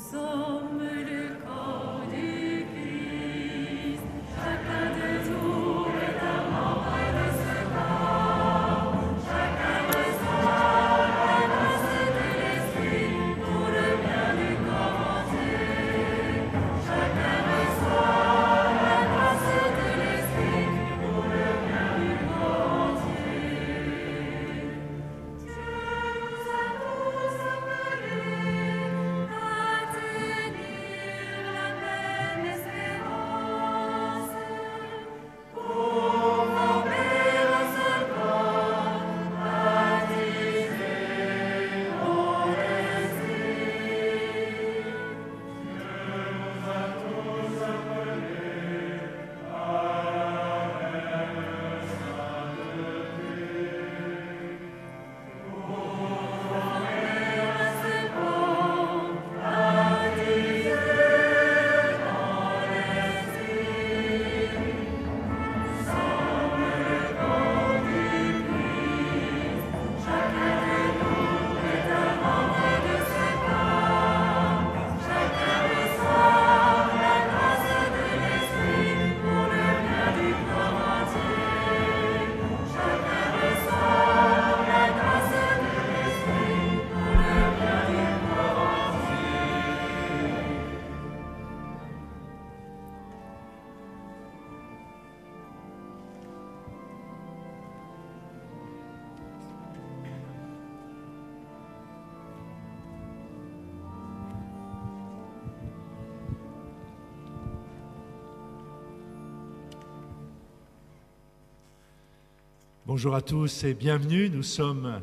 Bonjour à tous et bienvenue. Nous sommes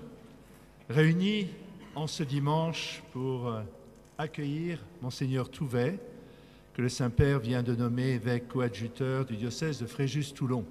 réunis en ce dimanche pour accueillir Monseigneur Touvet, que le Saint-Père vient de nommer évêque coadjuteur du diocèse de Fréjus-Toulon.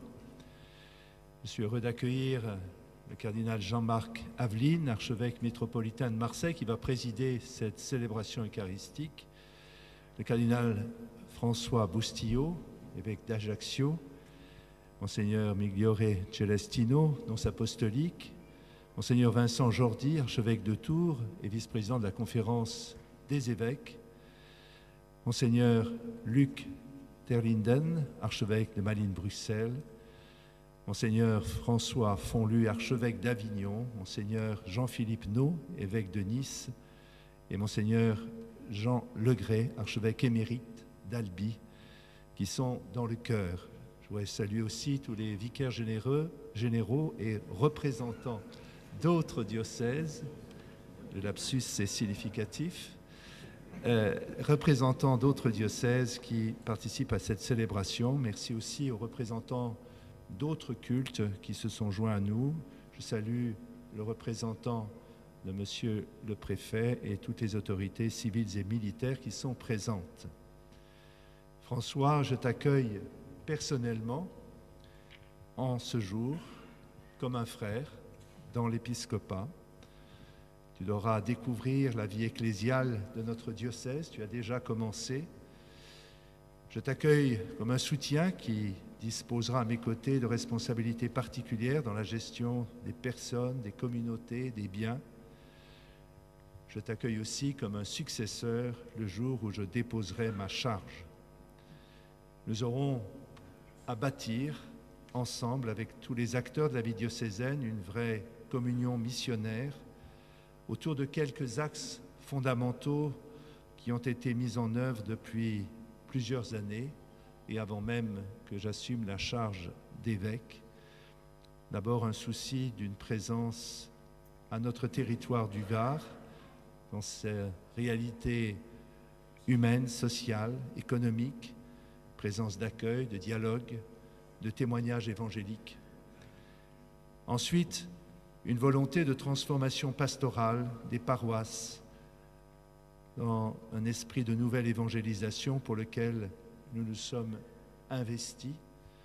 Je suis heureux d'accueillir le cardinal Jean-Marc Aveline, archevêque métropolitain de Marseille, qui va présider cette célébration eucharistique, le cardinal François Boustillot, évêque d'Ajaccio, Monseigneur Migliore Celestino, nonce apostolique, Monseigneur Vincent Jordi, archevêque de Tours et vice-président de la conférence des évêques, Monseigneur Luc Terlinden, archevêque de Malines-Bruxelles, Monseigneur François Fonlu, archevêque d'Avignon, Monseigneur Jean-Philippe Naud, évêque de Nice, et Monseigneur Jean Legret, archevêque émérite d'Albi, qui sont dans le chœur. Je voudrais saluer aussi tous les vicaires généraux et représentants d'autres diocèses. Le lapsus, c'est significatif. Représentants d'autres diocèses qui participent à cette célébration. Merci aussi aux représentants d'autres cultes qui se sont joints à nous. Je salue le représentant de Monsieur le Préfet et toutes les autorités civiles et militaires qui sont présentes. François, je t'accueille personnellement en ce jour comme un frère dans l'épiscopat. Tu devras découvrir la vie ecclésiale de notre diocèse, tu as déjà commencé. Je t'accueille comme un soutien qui disposera à mes côtés de responsabilités particulières dans la gestion des personnes, des communautés, des biens. Je t'accueille aussi comme un successeur le jour où je déposerai ma charge. Nous aurons à bâtir ensemble avec tous les acteurs de la vie diocésaine une vraie communion missionnaire autour de quelques axes fondamentaux qui ont été mis en œuvre depuis plusieurs années et avant même que j'assume la charge d'évêque. D'abord, un souci d'une présence à notre territoire du Var, dans ses réalités humaines, sociales, économiques, présence d'accueil, de dialogue, de témoignage évangélique. Ensuite, une volonté de transformation pastorale des paroisses dans un esprit de nouvelle évangélisation pour lequel nous nous sommes investis,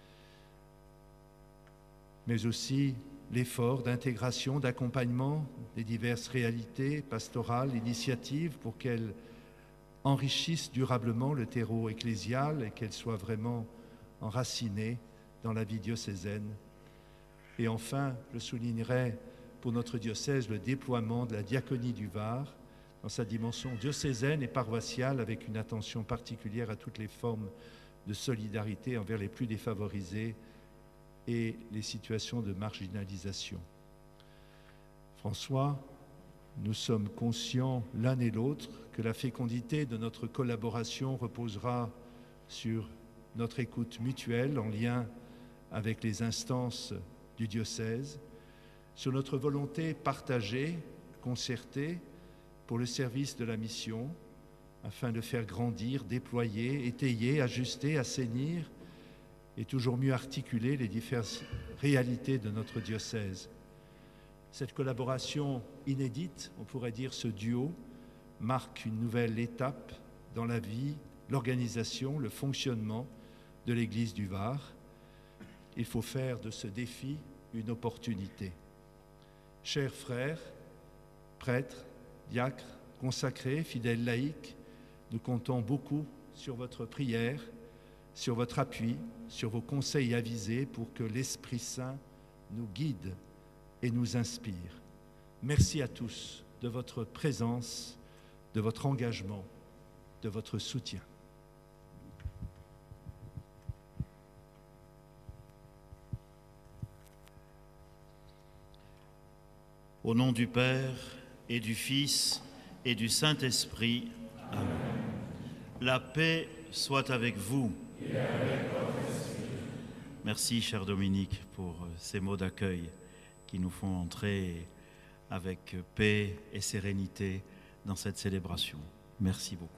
mais aussi l'effort d'intégration, d'accompagnement des diverses réalités pastorales, initiatives pour qu'elles enrichissent durablement le terreau ecclésial et qu'elles soient vraiment enracinées dans la vie diocésaine. Et enfin, je soulignerai pour notre diocèse le déploiement de la diaconie du Var dans sa dimension diocésaine et paroissiale, avec une attention particulière à toutes les formes de solidarité envers les plus défavorisés et les situations de marginalisation. François, nous sommes conscients l'un et l'autre que la fécondité de notre collaboration reposera sur notre écoute mutuelle en lien avec les instances du diocèse, sur notre volonté partagée, concertée, pour le service de la mission, afin de faire grandir, déployer, étayer, ajuster, assainir et toujours mieux articuler les diverses réalités de notre diocèse. Cette collaboration inédite, on pourrait dire ce duo, marque une nouvelle étape dans la vie, l'organisation, le fonctionnement de l'Église du Var. Il faut faire de ce défi une opportunité. Chers frères, prêtres, diacres, consacrés, fidèles laïcs, nous comptons beaucoup sur votre prière, sur votre appui, sur vos conseils avisés pour que l'Esprit Saint nous guide et nous inspire. Merci à tous de votre présence, de votre engagement, de votre soutien. Au nom du Père et du Fils et du Saint-Esprit, Amen. La paix soit avec vous. Et avec votre esprit. Merci, cher Dominique, pour ces mots d'accueil qui nous font entrer avec paix et sérénité dans cette célébration. Merci beaucoup.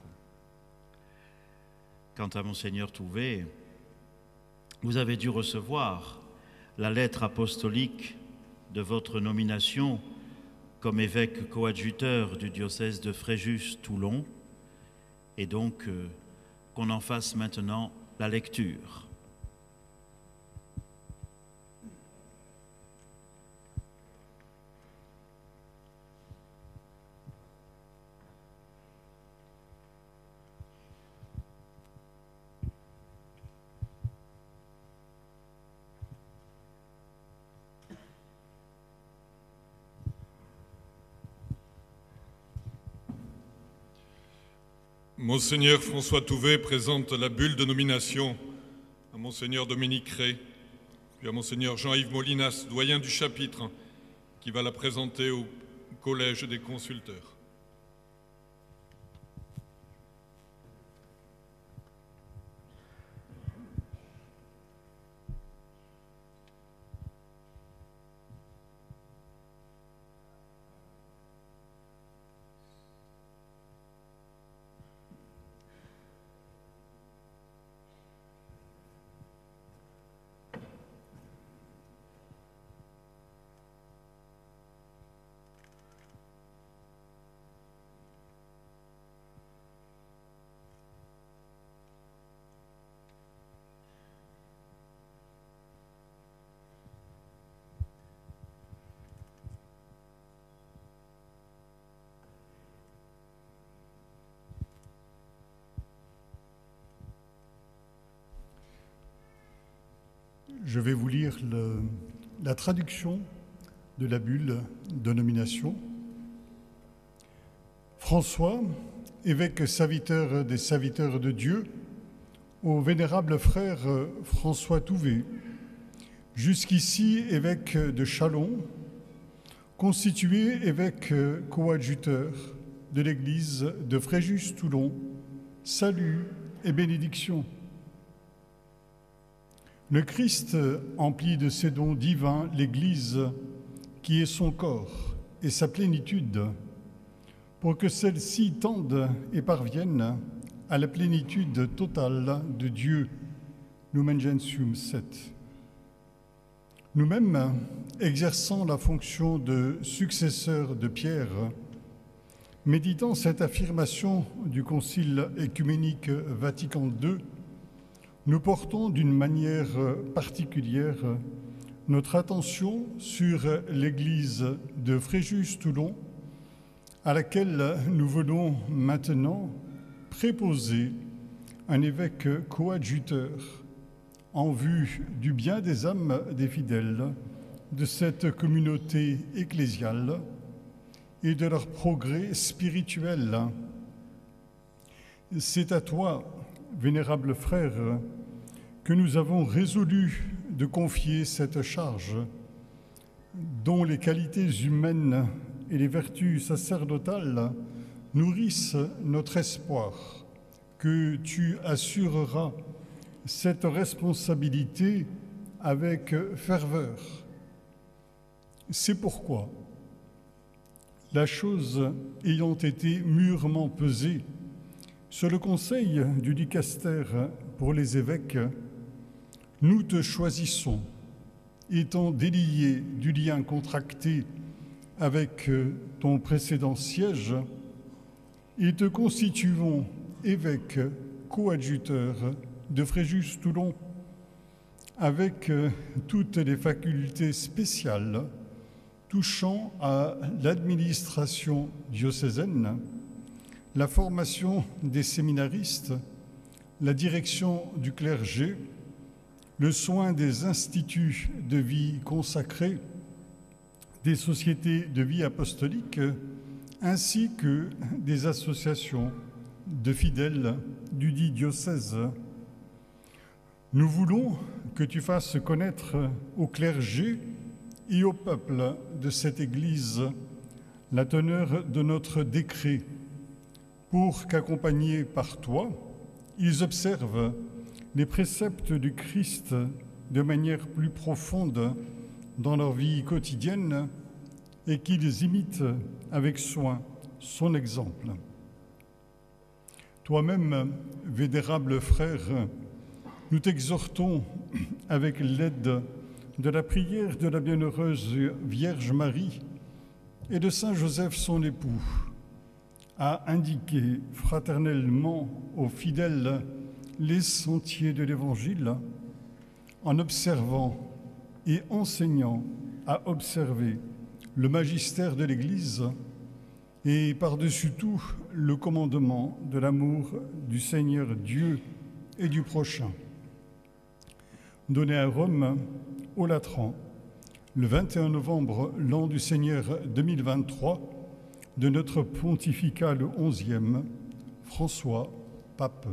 Quant à Monseigneur Touvet, vous avez dû recevoir la lettre apostolique de votre nomination comme évêque coadjuteur du diocèse de Fréjus-Toulon, et donc qu'on en fasse maintenant la lecture. Monseigneur François Touvet présente la bulle de nomination à Monseigneur Dominique Rey, puis à Monseigneur Jean-Yves Molinas, doyen du chapitre, qui va la présenter au Collège des consulteurs. Je vais vous lire la traduction de la bulle de nomination. François, évêque serviteur des serviteurs de Dieu, au vénérable frère François Touvet, jusqu'ici évêque de Châlons, constitué évêque coadjuteur de l'église de Fréjus-Toulon, salut et bénédiction. Le Christ emplit de ses dons divins l'Église, qui est son corps et sa plénitude, pour que celle-ci tende et parvienne à la plénitude totale de Dieu, Lumen Gentium 7. Nous-mêmes, exerçant la fonction de successeur de Pierre, méditant cette affirmation du Concile œcuménique Vatican II, nous portons d'une manière particulière notre attention sur l'église de Fréjus-Toulon, à laquelle nous venons maintenant préposer un évêque coadjuteur en vue du bien des âmes des fidèles de cette communauté ecclésiale et de leur progrès spirituel. C'est à toi, vénérable frère, que nous avons résolu de confier cette charge, dont les qualités humaines et les vertus sacerdotales nourrissent notre espoir que tu assureras cette responsabilité avec ferveur. C'est pourquoi, la chose ayant été mûrement pesée sur le conseil du dicaster pour les évêques, nous te choisissons, étant déliés du lien contracté avec ton précédent siège, et te constituons évêque coadjuteur de Fréjus-Toulon, avec toutes les facultés spéciales touchant à l'administration diocésaine, la formation des séminaristes, la direction du clergé, le soin des instituts de vie consacrés, des sociétés de vie apostolique, ainsi que des associations de fidèles du dit diocèse. Nous voulons que tu fasses connaître au clergé et au peuple de cette Église la teneur de notre décret, pour qu'accompagnés par toi, ils observent les préceptes du Christ de manière plus profonde dans leur vie quotidienne et qu'ils imitent avec soin son exemple. Toi-même, vénérable frère, nous t'exhortons avec l'aide de la prière de la bienheureuse Vierge Marie et de Saint Joseph son époux, à indiquer fraternellement aux fidèles les sentiers de l'Évangile, en observant et enseignant à observer le magistère de l'Église et par-dessus tout le commandement de l'amour du Seigneur Dieu et du prochain. Donné à Rome, au Latran, le 21 novembre, l'an du Seigneur 2023, de notre pontificat le 11e, François, pape.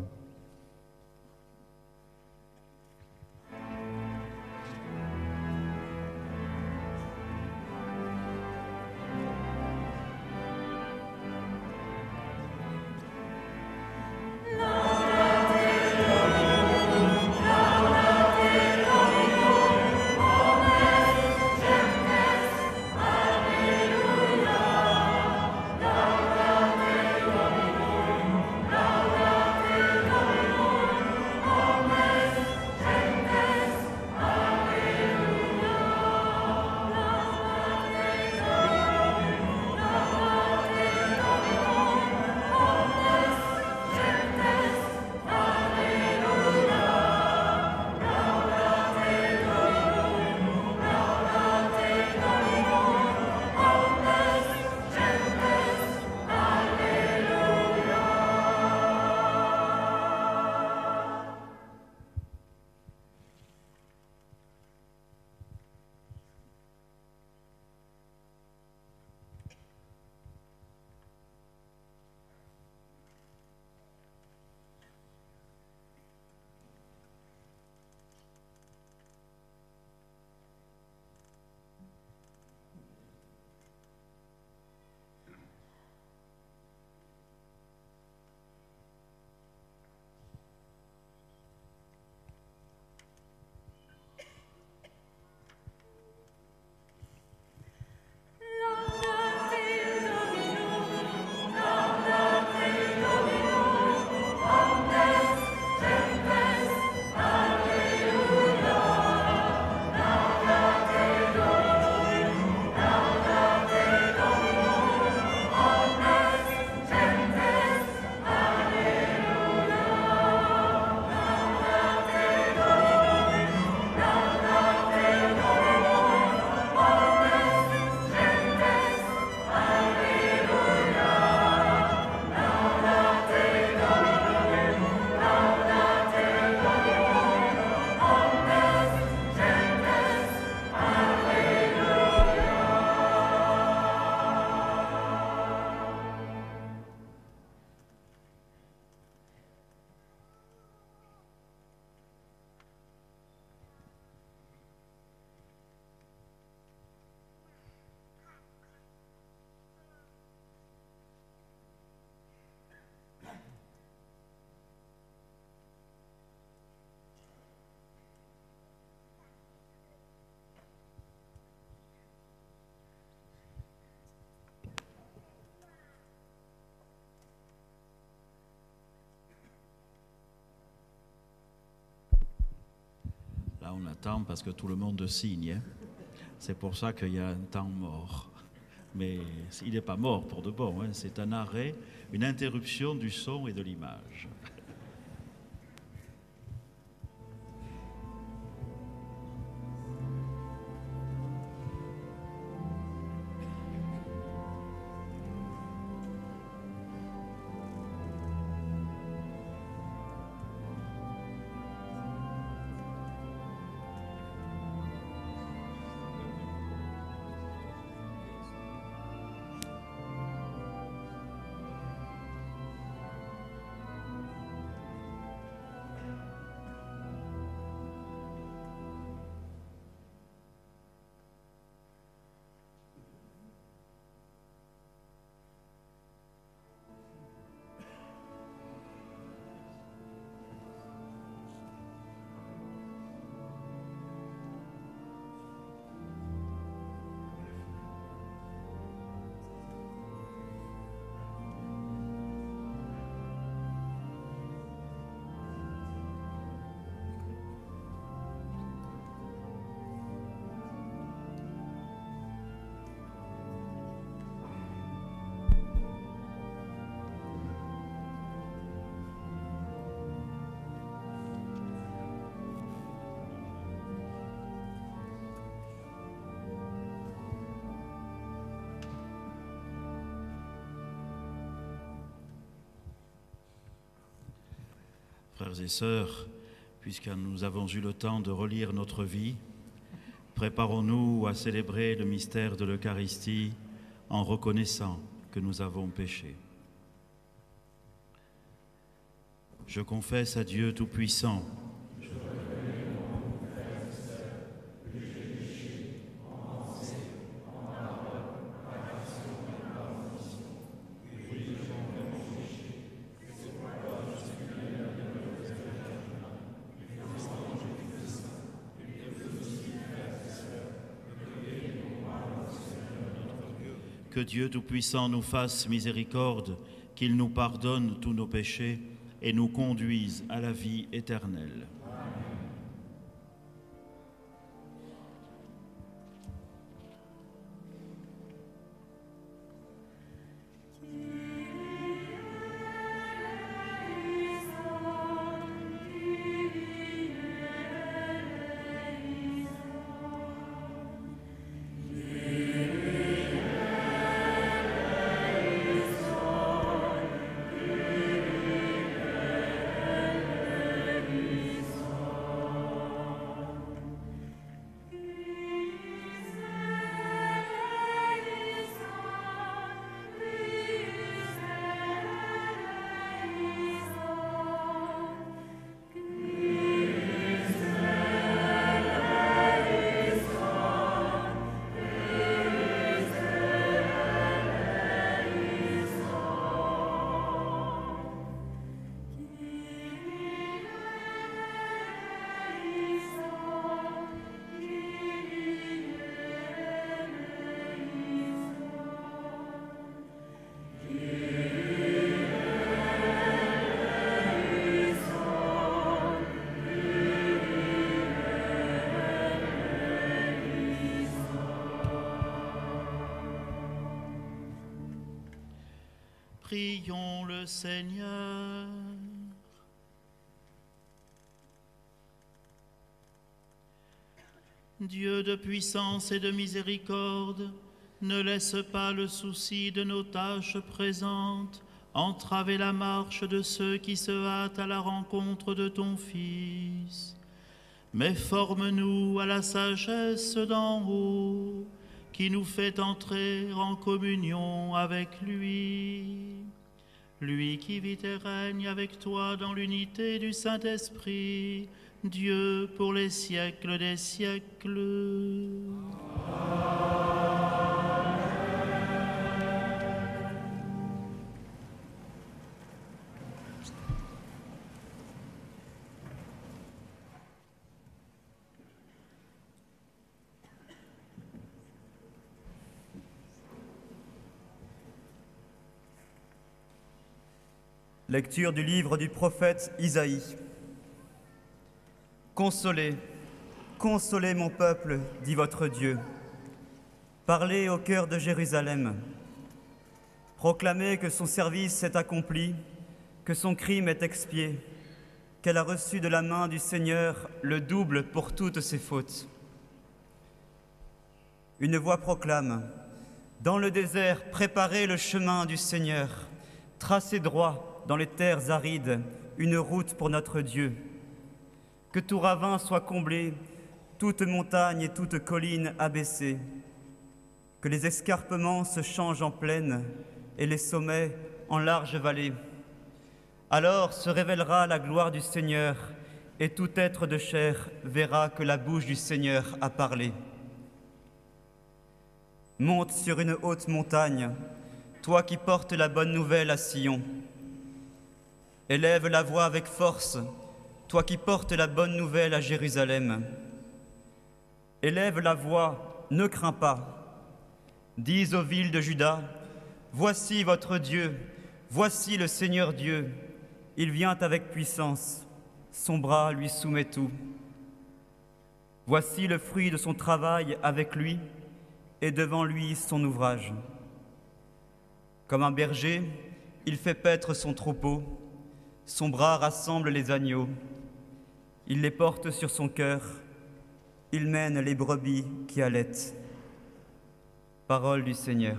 Laudate attend parce que tout le monde signe. Hein. C'est pour ça qu'il y a un temps mort. Mais il n'est pas mort pour de bon, hein. C'est un arrêt, une interruption du son et de l'image. Frères et sœurs, puisque nous avons eu le temps de relire notre vie, préparons-nous à célébrer le mystère de l'Eucharistie en reconnaissant que nous avons péché. Je confesse à Dieu Tout-Puissant, que Dieu Tout-Puissant nous fasse miséricorde, qu'il nous pardonne tous nos péchés et nous conduise à la vie éternelle. Prions le Seigneur. Dieu de puissance et de miséricorde, ne laisse pas le souci de nos tâches présentes entraver la marche de ceux qui se hâtent à la rencontre de ton Fils. Mais forme-nous à la sagesse d'en haut, qui nous fait entrer en communion avec lui. Lui qui vit et règne avec toi dans l'unité du Saint-Esprit, Dieu pour les siècles des siècles. Lecture du livre du prophète Isaïe. Consolez, Consolez mon peuple, dit votre Dieu. Parlez au cœur de Jérusalem. Proclamez que son service est accompli, que son crime est expié, qu'elle a reçu de la main du Seigneur le double pour toutes ses fautes. Une voix proclame, « Dans le désert, préparez le chemin du Seigneur, tracez droit dans les terres arides une route pour notre Dieu. Que tout ravin soit comblé, toute montagne et toute colline abaissée, que les escarpements se changent en plaine et les sommets en larges vallées. Alors se révélera la gloire du Seigneur, et tout être de chair verra que la bouche du Seigneur a parlé. Monte sur une haute montagne, toi qui portes la bonne nouvelle à Sion. Élève la voix avec force, toi qui portes la bonne nouvelle à Jérusalem. Élève la voix, ne crains pas. Dis aux villes de Juda, voici votre Dieu, voici le Seigneur Dieu. Il vient avec puissance, son bras lui soumet tout. Voici le fruit de son travail avec lui, et devant lui son ouvrage. Comme un berger, il fait paître son troupeau, son bras rassemble les agneaux, il les porte sur son cœur, il mène les brebis qui allaitent. Parole du Seigneur.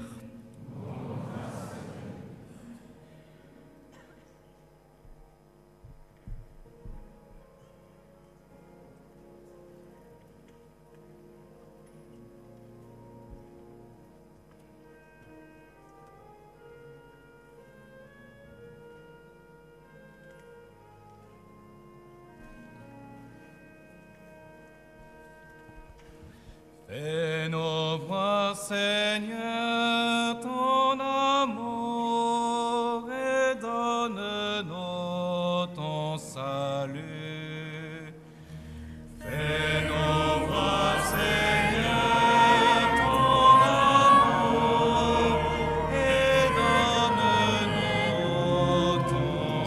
Fais-nous voir, Seigneur, ton amour et donne-nous ton salut. Fais-nous voir, Seigneur, ton amour et donne-nous ton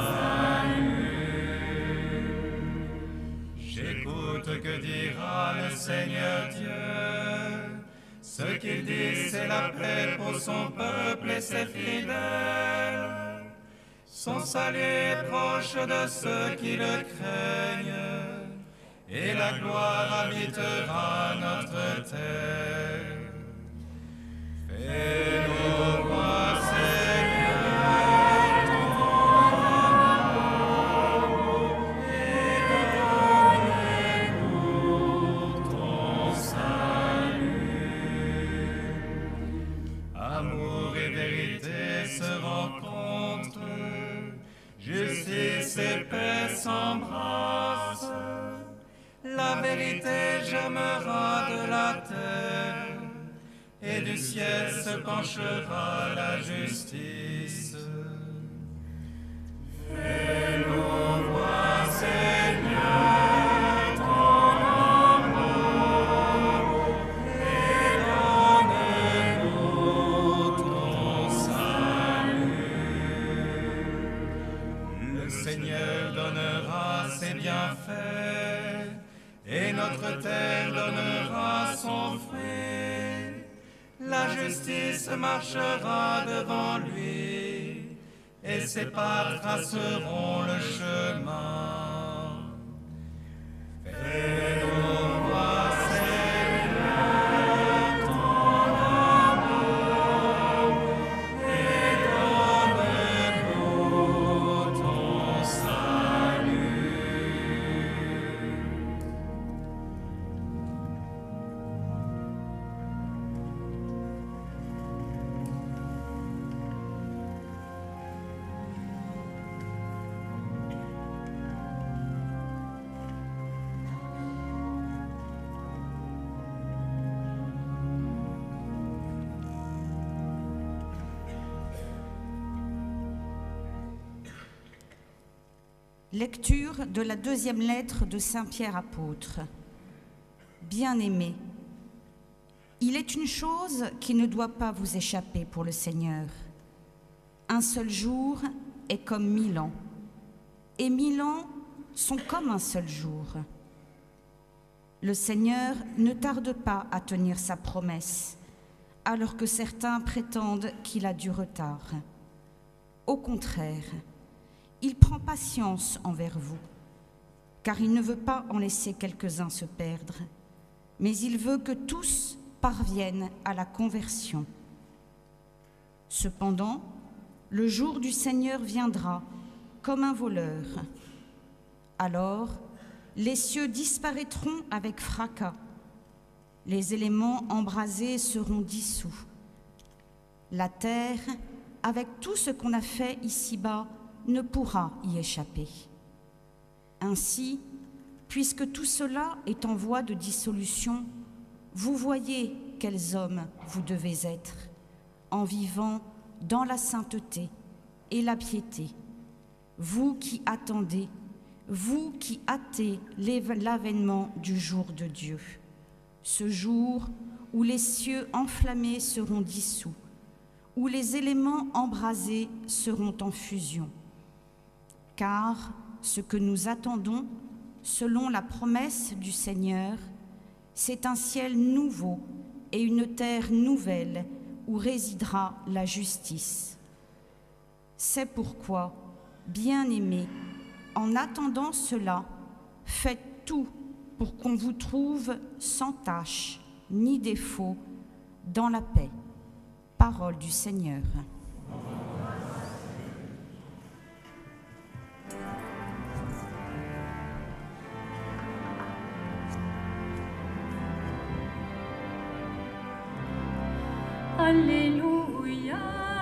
salut. J'écoute que dira le Seigneur Dieu. Ce qu'il dit, c'est la paix pour son peuple et ses fidèles. Son salut est proche de ceux qui le craignent, et la gloire habitera notre terre. Fais-nous voir, Seigneur, ton amour, et donne-nous ton salut. Amour et vérité se rencontrent, justice et paix s'embrassent. La vérité germera de la terre, et du ciel se penchera la justice. Fais-nous voir, Seigneur, ton amour, et donne-nous ton salut. Le Seigneur donnera ses bienfaits, et notre terre donnera son fruit. La justice marchera devant lui, et ses pas traceront le chemin. Fais-nous voir, Seigneur, ton amour, et donne-nous ton salut. Lecture de la deuxième lettre de Saint Pierre apôtre. Bien-aimés, il est une chose qui ne doit pas vous échapper pour le Seigneur. Un seul jour est comme 1000 ans, et 1000 ans sont comme un seul jour. Le Seigneur ne tarde pas à tenir sa promesse, alors que certains prétendent qu'il a du retard. Au contraire, il prend patience envers vous, car il ne veut pas en laisser quelques-uns se perdre, mais il veut que tous parviennent à la conversion. Cependant, le jour du Seigneur viendra comme un voleur. Alors, les cieux disparaîtront avec fracas, les éléments embrasés seront dissous. La terre, avec tout ce qu'on a fait ici-bas, ne pourra y échapper. Ainsi, puisque tout cela est en voie de dissolution, vous voyez quels hommes vous devez être, en vivant dans la sainteté et la piété, vous qui attendez, vous qui hâtez l'avènement du jour de Dieu, ce jour où les cieux enflammés seront dissous, où les éléments embrasés seront en fusion. Car ce que nous attendons, selon la promesse du Seigneur, c'est un ciel nouveau et une terre nouvelle où résidera la justice. C'est pourquoi, bien-aimés, en attendant cela, faites tout pour qu'on vous trouve sans tache ni défaut dans la paix. Parole du Seigneur. Alléluia,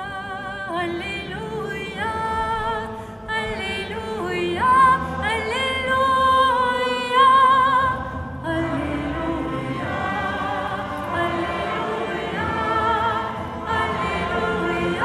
Alléluia, Alléluia, Alléluia, Alléluia, Alléluia, Alléluia,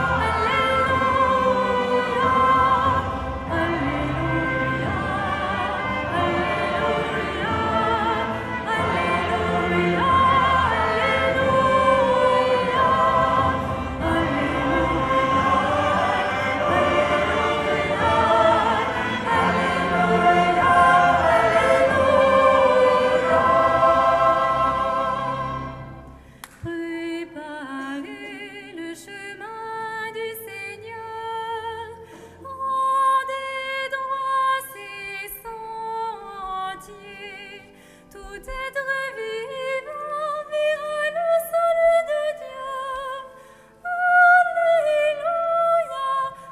préparez le chemin du Seigneur, rendez droit ses sentiers, tout être vivant verra le salut de Dieu. Alléluia,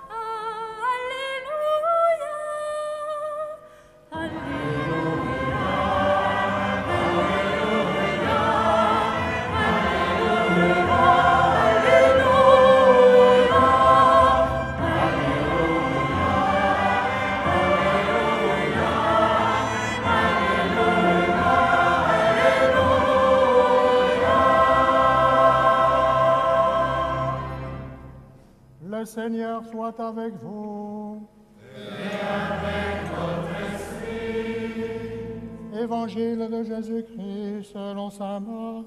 Alléluia, Alléluia. Le Seigneur soit avec vous. Et avec votre esprit. Évangile de Jésus-Christ selon saint Marc.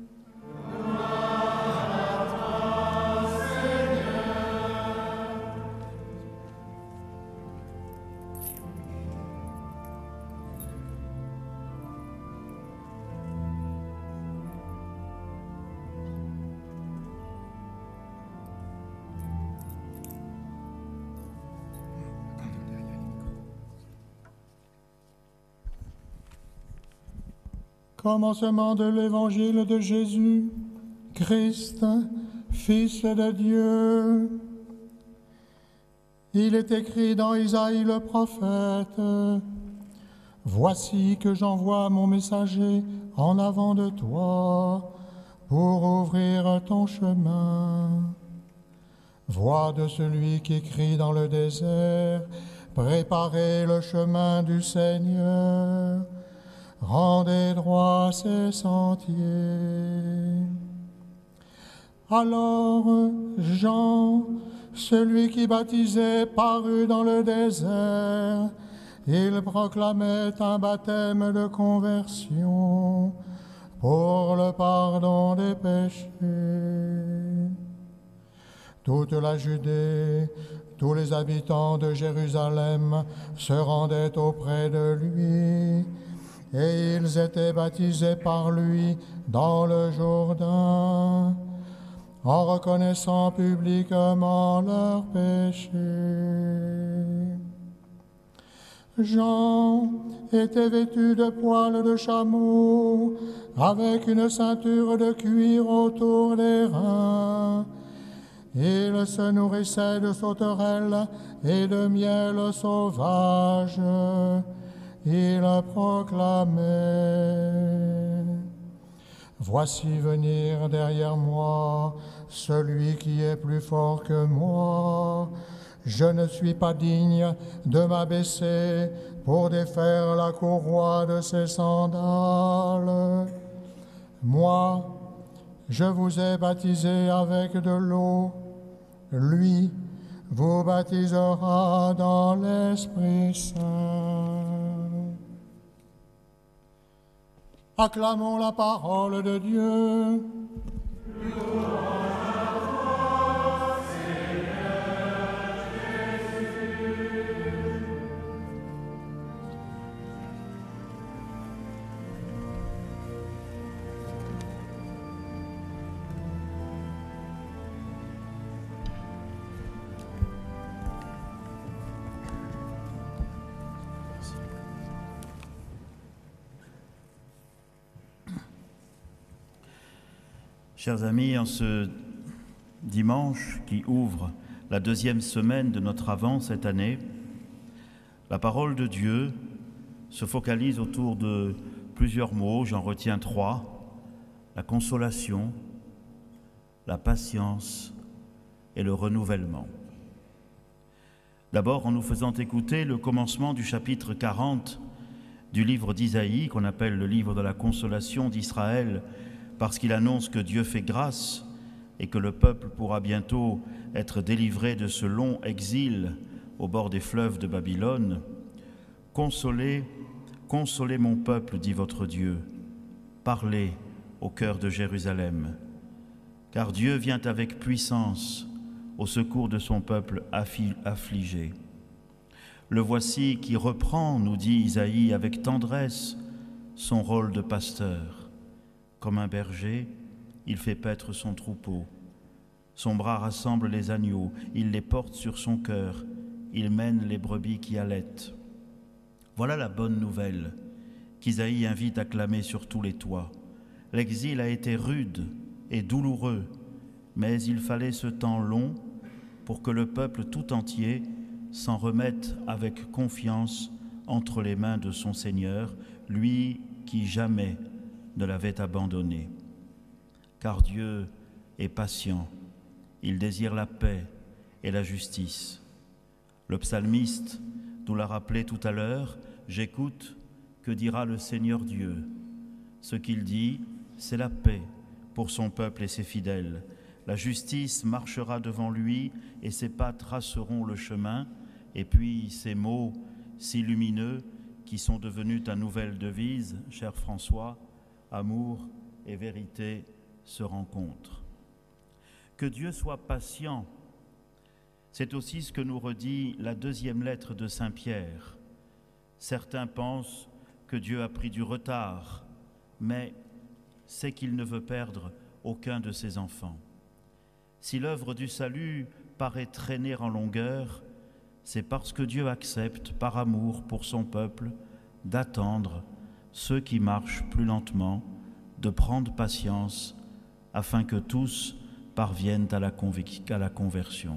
Commencement de l'évangile de Jésus, Christ, Fils de Dieu. Il est écrit dans Isaïe le prophète, « Voici que j'envoie mon messager en avant de toi pour ouvrir ton chemin. Voix de celui qui crie dans le désert, préparez le chemin du Seigneur. Rendez droit ses sentiers. » Alors Jean, celui qui baptisait, parut dans le désert. Il proclamait un baptême de conversion pour le pardon des péchés. Toute la Judée, tous les habitants de Jérusalem se rendaient auprès de lui. et ils étaient baptisés par lui dans le Jourdain, en reconnaissant publiquement leurs péchés. Jean était vêtu de poils de chameau, avec une ceinture de cuir autour des reins. Il se nourrissait de sauterelles et de miel sauvage. Il proclamait: Voici venir derrière moi celui qui est plus fort que moi. Je ne suis pas digne de m'abaisser pour défaire la courroie de ses sandales. Moi, je vous ai baptisé avec de l'eau. Lui vous baptisera dans l'Esprit Saint. Acclamons la parole de Dieu. Chers amis, en ce dimanche qui ouvre la deuxième semaine de notre Avent cette année, la parole de Dieu se focalise autour de plusieurs mots, j'en retiens 3, la consolation, la patience et le renouvellement. D'abord, en nous faisant écouter le commencement du chapitre 40 du livre d'Isaïe, qu'on appelle le livre de la consolation d'Israël, parce qu'il annonce que Dieu fait grâce et que le peuple pourra bientôt être délivré de ce long exil au bord des fleuves de Babylone. « Consolez, consolez mon peuple, dit votre Dieu. Parlez au cœur de Jérusalem. Car Dieu vient avec puissance au secours de son peuple affligé. Le voici qui reprend, nous dit Isaïe, avec tendresse son rôle de pasteur. Comme un berger, il fait paître son troupeau. Son bras rassemble les agneaux, il les porte sur son cœur, il mène les brebis qui allaitent. Voilà la bonne nouvelle qu'Isaïe invite à clamer sur tous les toits. L'exil a été rude et douloureux, mais il fallait ce temps long pour que le peuple tout entier s'en remette avec confiance entre les mains de son Seigneur, lui qui jamais ne l'avait abandonné. Car Dieu est patient, il désire la paix et la justice. Le psalmiste nous l'a rappelé tout à l'heure, « J'écoute, que dira le Seigneur Dieu ?» Ce qu'il dit, c'est la paix pour son peuple et ses fidèles. La justice marchera devant lui et ses pas traceront le chemin. Et puis ces mots si lumineux qui sont devenus ta nouvelle devise, cher François, amour et vérité se rencontrent. Que Dieu soit patient, c'est aussi ce que nous redit la deuxième lettre de Saint Pierre. Certains pensent que Dieu a pris du retard, mais c'est qu'il ne veut perdre aucun de ses enfants. Si l'œuvre du salut paraît traîner en longueur, c'est parce que Dieu accepte, par amour pour son peuple, d'attendre ceux qui marchent plus lentement, de prendre patience, afin que tous parviennent à la conversion.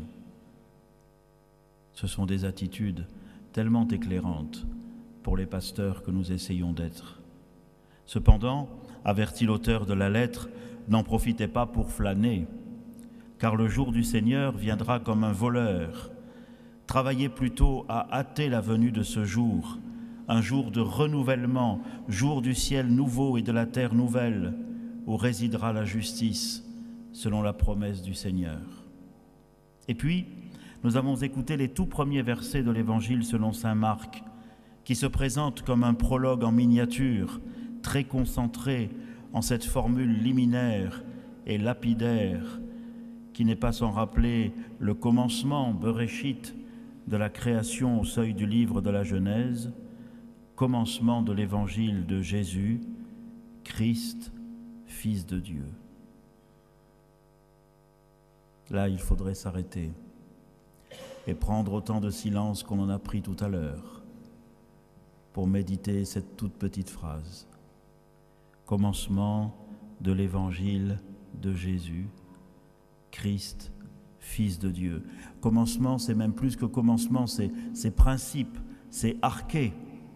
Ce sont des attitudes tellement éclairantes pour les pasteurs que nous essayons d'être. Cependant, avertit l'auteur de la lettre, n'en profitez pas pour flâner, car le jour du Seigneur viendra comme un voleur. Travaillez plutôt à hâter la venue de ce jour, un jour de renouvellement, jour du ciel nouveau et de la terre nouvelle, où résidera la justice, selon la promesse du Seigneur. Et puis, nous avons écouté les tout premiers versets de l'Évangile selon saint Marc, qui se présente comme un prologue en miniature, très concentré en cette formule liminaire et lapidaire, qui n'est pas sans rappeler le commencement, Beréchit, de la création au seuil du livre de la Genèse. commencement de l'évangile de Jésus, Christ, Fils de Dieu. Là, il faudrait s'arrêter et prendre autant de silence qu'on en a pris tout à l'heure pour méditer cette toute petite phrase. Commencement de l'évangile de Jésus, Christ, Fils de Dieu. Commencement, c'est même plus que commencement, c'est principe, c'est arché.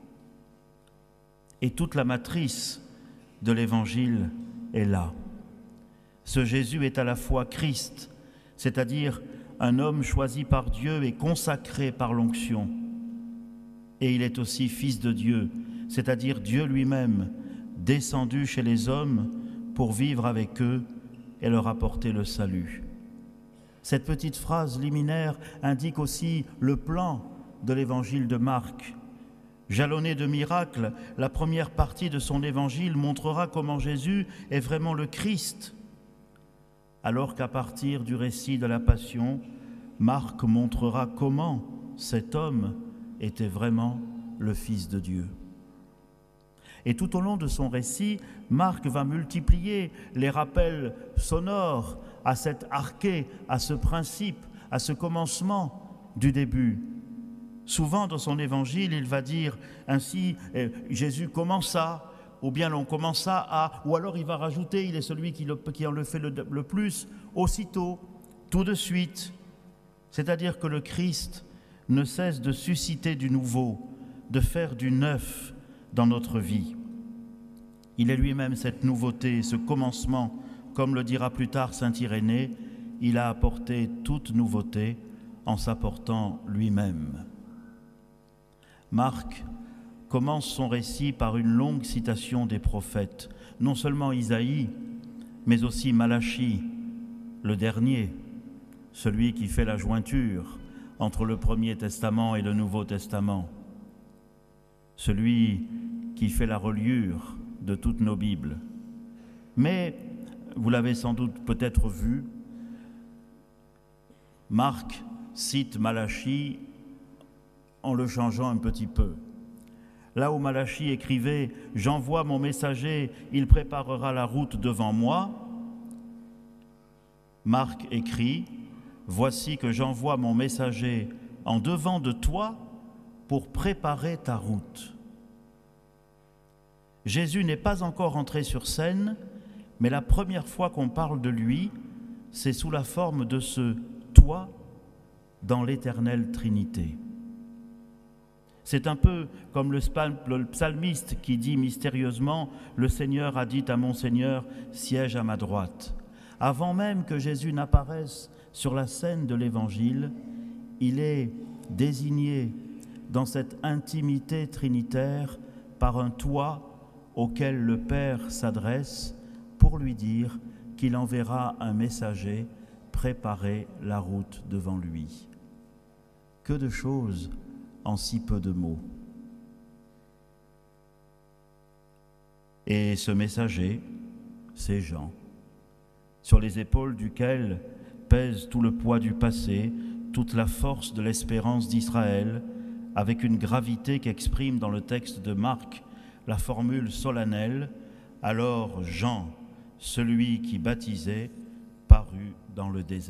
Et toute la matrice de l'évangile est là. Ce Jésus est à la fois Christ, c'est-à-dire un homme choisi par Dieu et consacré par l'onction. Et il est aussi Fils de Dieu, c'est-à-dire Dieu lui-même, descendu chez les hommes pour vivre avec eux et leur apporter le salut. Cette petite phrase liminaire indique aussi le plan de l'évangile de Marc. Jalonné de miracles, la première partie de son évangile montrera comment Jésus est vraiment le Christ, alors qu'à partir du récit de la Passion, Marc montrera comment cet homme était vraiment le Fils de Dieu. Et tout au long de son récit, Marc va multiplier les rappels sonores à cet arché, à ce principe, à ce commencement du début. Souvent dans son évangile, il va dire ainsi, Jésus commença, ou bien l'on commença à, ou alors il va rajouter, il est celui qui en le fait le plus, aussitôt, tout de suite. C'est-à-dire que le Christ ne cesse de susciter du nouveau, de faire du neuf dans notre vie. Il est lui-même cette nouveauté, ce commencement, comme le dira plus tard saint Irénée, il a apporté toute nouveauté en s'apportant lui-même. Marc commence son récit par une longue citation des prophètes, non seulement Isaïe, mais aussi Malachie, le dernier, celui qui fait la jointure entre le Premier Testament et le Nouveau Testament, celui qui fait la reliure de toutes nos Bibles. Mais, vous l'avez sans doute peut-être vu, Marc cite Malachie en le changeant un petit peu. Là où Malachie écrivait « J'envoie mon messager, il préparera la route devant moi », Marc écrit « Voici que j'envoie mon messager en devant de toi pour préparer ta route ». Jésus n'est pas encore entré sur scène, mais la première fois qu'on parle de lui, c'est sous la forme de ce « toi » dans l'éternelle Trinité. C'est un peu comme le psalmiste qui dit mystérieusement « Le Seigneur a dit à mon Seigneur, siège à ma droite ». Avant même que Jésus n'apparaisse sur la scène de l'Évangile, il est désigné dans cette intimité trinitaire par un « toi » auquel le Père s'adresse pour lui dire qu'il enverra un messager préparer la route devant lui. Que de choses en si peu de mots. Et ce messager, c'est Jean, sur les épaules duquel pèse tout le poids du passé, toute la force de l'espérance d'Israël, avec une gravité qu'exprime dans le texte de Marc la formule solennelle « Alors Jean, celui qui baptisait, parut dans le désert ».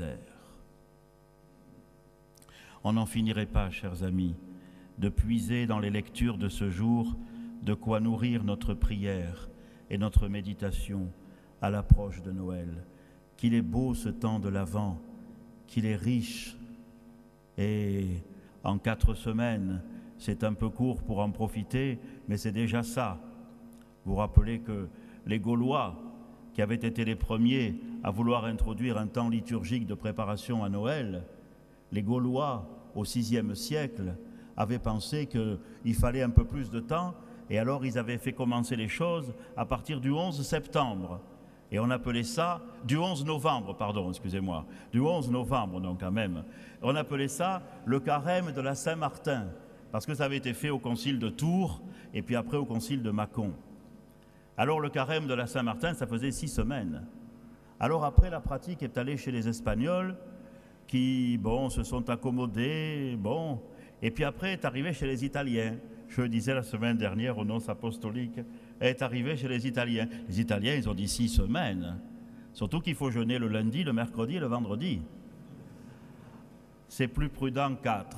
On n'en finirait pas, chers amis, de puiser dans les lectures de ce jour de quoi nourrir notre prière et notre méditation à l'approche de Noël. Qu'il est beau ce temps de l'Avent, qu'il est riche, et en 4 semaines, c'est un peu court pour en profiter, mais c'est déjà ça. Vous vous rappelez que les Gaulois, qui avaient été les premiers à vouloir introduire un temps liturgique de préparation à Noël, les Gaulois, au VIe siècle, avaient pensé qu'il fallait un peu plus de temps, et alors ils avaient fait commencer les choses à partir du 11 septembre. Et on appelait ça, du 11 novembre, pardon, excusez-moi, du 11 novembre donc quand même, on appelait ça le carême de la Saint-Martin, parce que ça avait été fait au concile de Tours, et puis après au concile de Mâcon. Alors le carême de la Saint-Martin, ça faisait 6 semaines. Alors après, la pratique est allée chez les Espagnols, qui, se sont accommodés, et puis après est arrivé chez les Italiens. je le disais la semaine dernière aux nonces apostoliques, est arrivée chez les Italiens. Les Italiens, ils ont dit 6 semaines. Surtout qu'il faut jeûner le lundi, le mercredi et le vendredi. C'est plus prudent 4.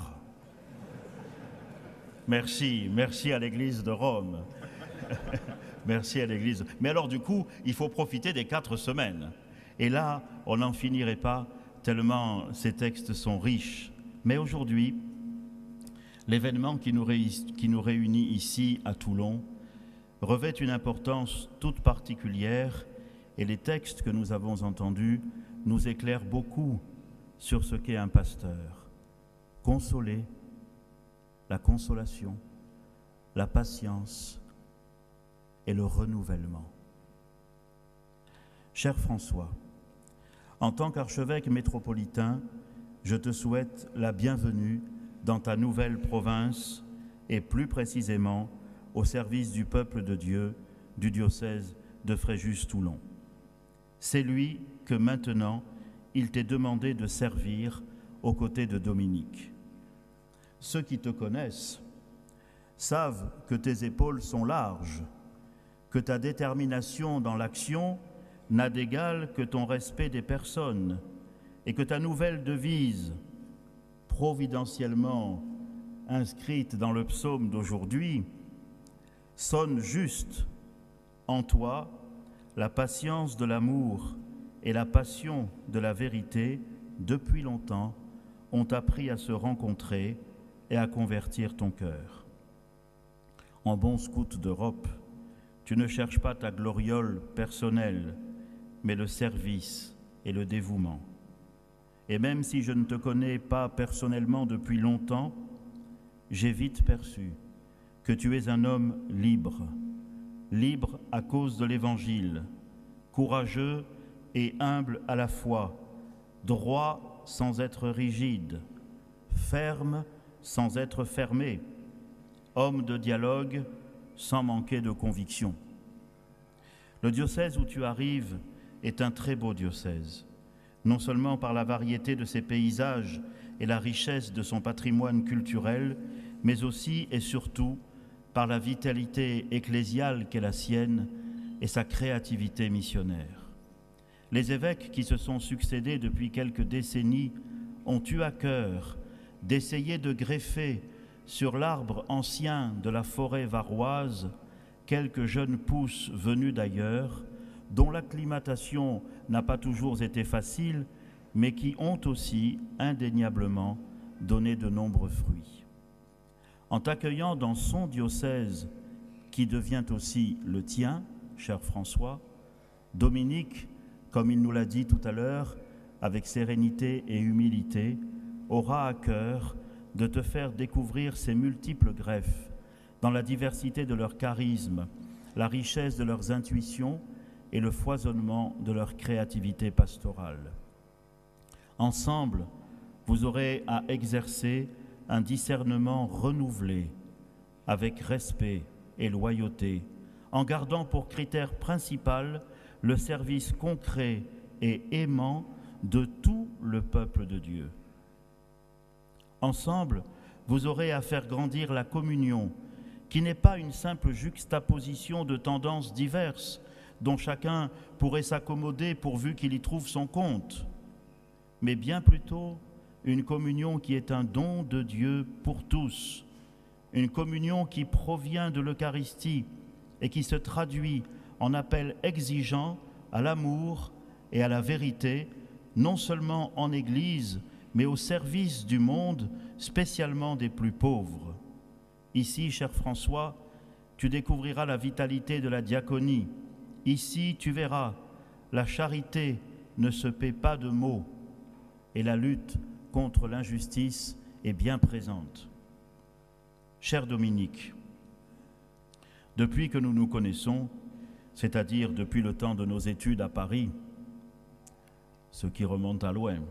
Merci à l'Église de Rome. Merci à l'Église. Mais alors du coup, il faut profiter des 4 semaines. Et là, on n'en finirait pas tellement ces textes sont riches. Mais aujourd'hui, l'événement qui nous réunit ici à Toulon revêt une importance toute particulière et les textes que nous avons entendus nous éclairent beaucoup sur ce qu'est un pasteur. Consoler, la consolation, la patience et le renouvellement. Cher François, en tant qu'archevêque métropolitain, je te souhaite la bienvenue dans ta nouvelle province et plus précisément au service du peuple de Dieu du diocèse de Fréjus-Toulon. C'est lui que maintenant il t'est demandé de servir aux côtés de Dominique. Ceux qui te connaissent savent que tes épaules sont larges, que ta détermination dans l'action n'a d'égal que ton respect des personnes et que ta nouvelle devise, providentiellement inscrite dans le psaume d'aujourd'hui, sonne juste. En toi, la patience de l'amour et la passion de la vérité, depuis longtemps, ont appris à se rencontrer et à convertir ton cœur. En bon scout d'Europe, tu ne cherches pas ta gloriole personnelle, mais le service et le dévouement. Et même si je ne te connais pas personnellement depuis longtemps, j'ai vite perçu que tu es un homme libre, libre à cause de l'Évangile, courageux et humble à la fois, droit sans être rigide, ferme sans être fermé, homme de dialogue sans manquer de conviction. Le diocèse où tu arrives est un très beau diocèse, non seulement par la variété de ses paysages et la richesse de son patrimoine culturel, mais aussi et surtout par la vitalité ecclésiale qu'est la sienne et sa créativité missionnaire. Les évêques qui se sont succédés depuis quelques décennies ont eu à cœur d'essayer de greffer sur l'arbre ancien de la forêt varoise quelques jeunes pousses venues d'ailleurs, dont l'acclimatation n'a pas toujours été facile, mais qui ont aussi indéniablement donné de nombreux fruits. En t'accueillant dans son diocèse, qui devient aussi le tien, cher François, Dominique, comme il nous l'a dit tout à l'heure, avec sérénité et humilité, aura à cœur de te faire découvrir ces multiples greffes dans la diversité de leurs charismes, la richesse de leurs intuitions et le foisonnement de leur créativité pastorale. Ensemble, vous aurez à exercer un discernement renouvelé, avec respect et loyauté, en gardant pour critère principal le service concret et aimant de tout le peuple de Dieu. Ensemble, vous aurez à faire grandir la communion, qui n'est pas une simple juxtaposition de tendances diverses, dont chacun pourrait s'accommoder pourvu qu'il y trouve son compte, mais bien plutôt une communion qui est un don de Dieu pour tous, une communion qui provient de l'Eucharistie et qui se traduit en appel exigeant à l'amour et à la vérité, non seulement en Église, mais au service du monde, spécialement des plus pauvres. Ici, cher François, tu découvriras la vitalité de la diaconie. Ici, tu verras, la charité ne se paie pas de mots et la lutte contre l'injustice est bien présente. Cher Dominique, depuis que nous nous connaissons, c'est-à-dire depuis le temps de nos études à Paris, ce qui remonte à loin,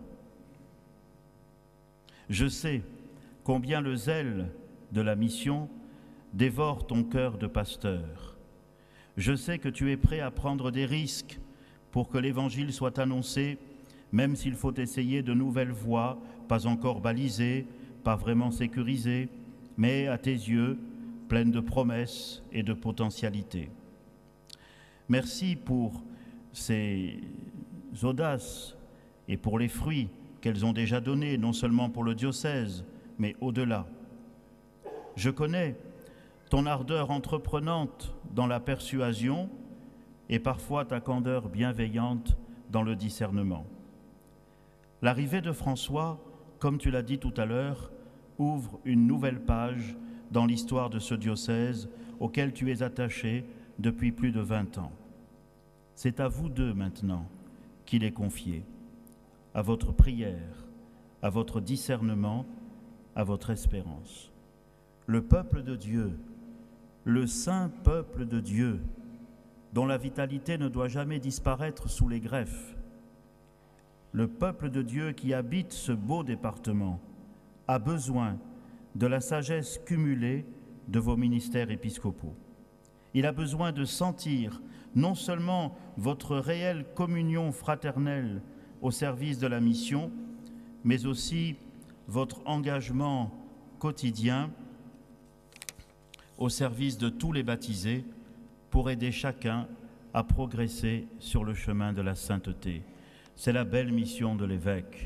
je sais combien le zèle de la mission dévore ton cœur de pasteur. Je sais que tu es prêt à prendre des risques pour que l'Évangile soit annoncé, même s'il faut essayer de nouvelles voies, pas encore balisées, pas vraiment sécurisées, mais à tes yeux, pleine de promesses et de potentialités. Merci pour ces audaces et pour les fruits qu'elles ont déjà donnés, non seulement pour le diocèse, mais au-delà. Je connais ton ardeur entreprenante dans la persuasion et parfois ta candeur bienveillante dans le discernement. L'arrivée de François, comme tu l'as dit tout à l'heure, ouvre une nouvelle page dans l'histoire de ce diocèse auquel tu es attaché depuis plus de 20 ans. C'est à vous deux maintenant qu'il est confié, à votre prière, à votre discernement, à votre espérance. Le peuple de Dieu, le saint peuple de Dieu, dont la vitalité ne doit jamais disparaître sous les greffes, le peuple de Dieu qui habite ce beau département a besoin de la sagesse cumulée de vos ministères épiscopaux. Il a besoin de sentir non seulement votre réelle communion fraternelle au service de la mission, mais aussi votre engagement quotidien au service de tous les baptisés pour aider chacun à progresser sur le chemin de la sainteté. C'est la belle mission de l'évêque.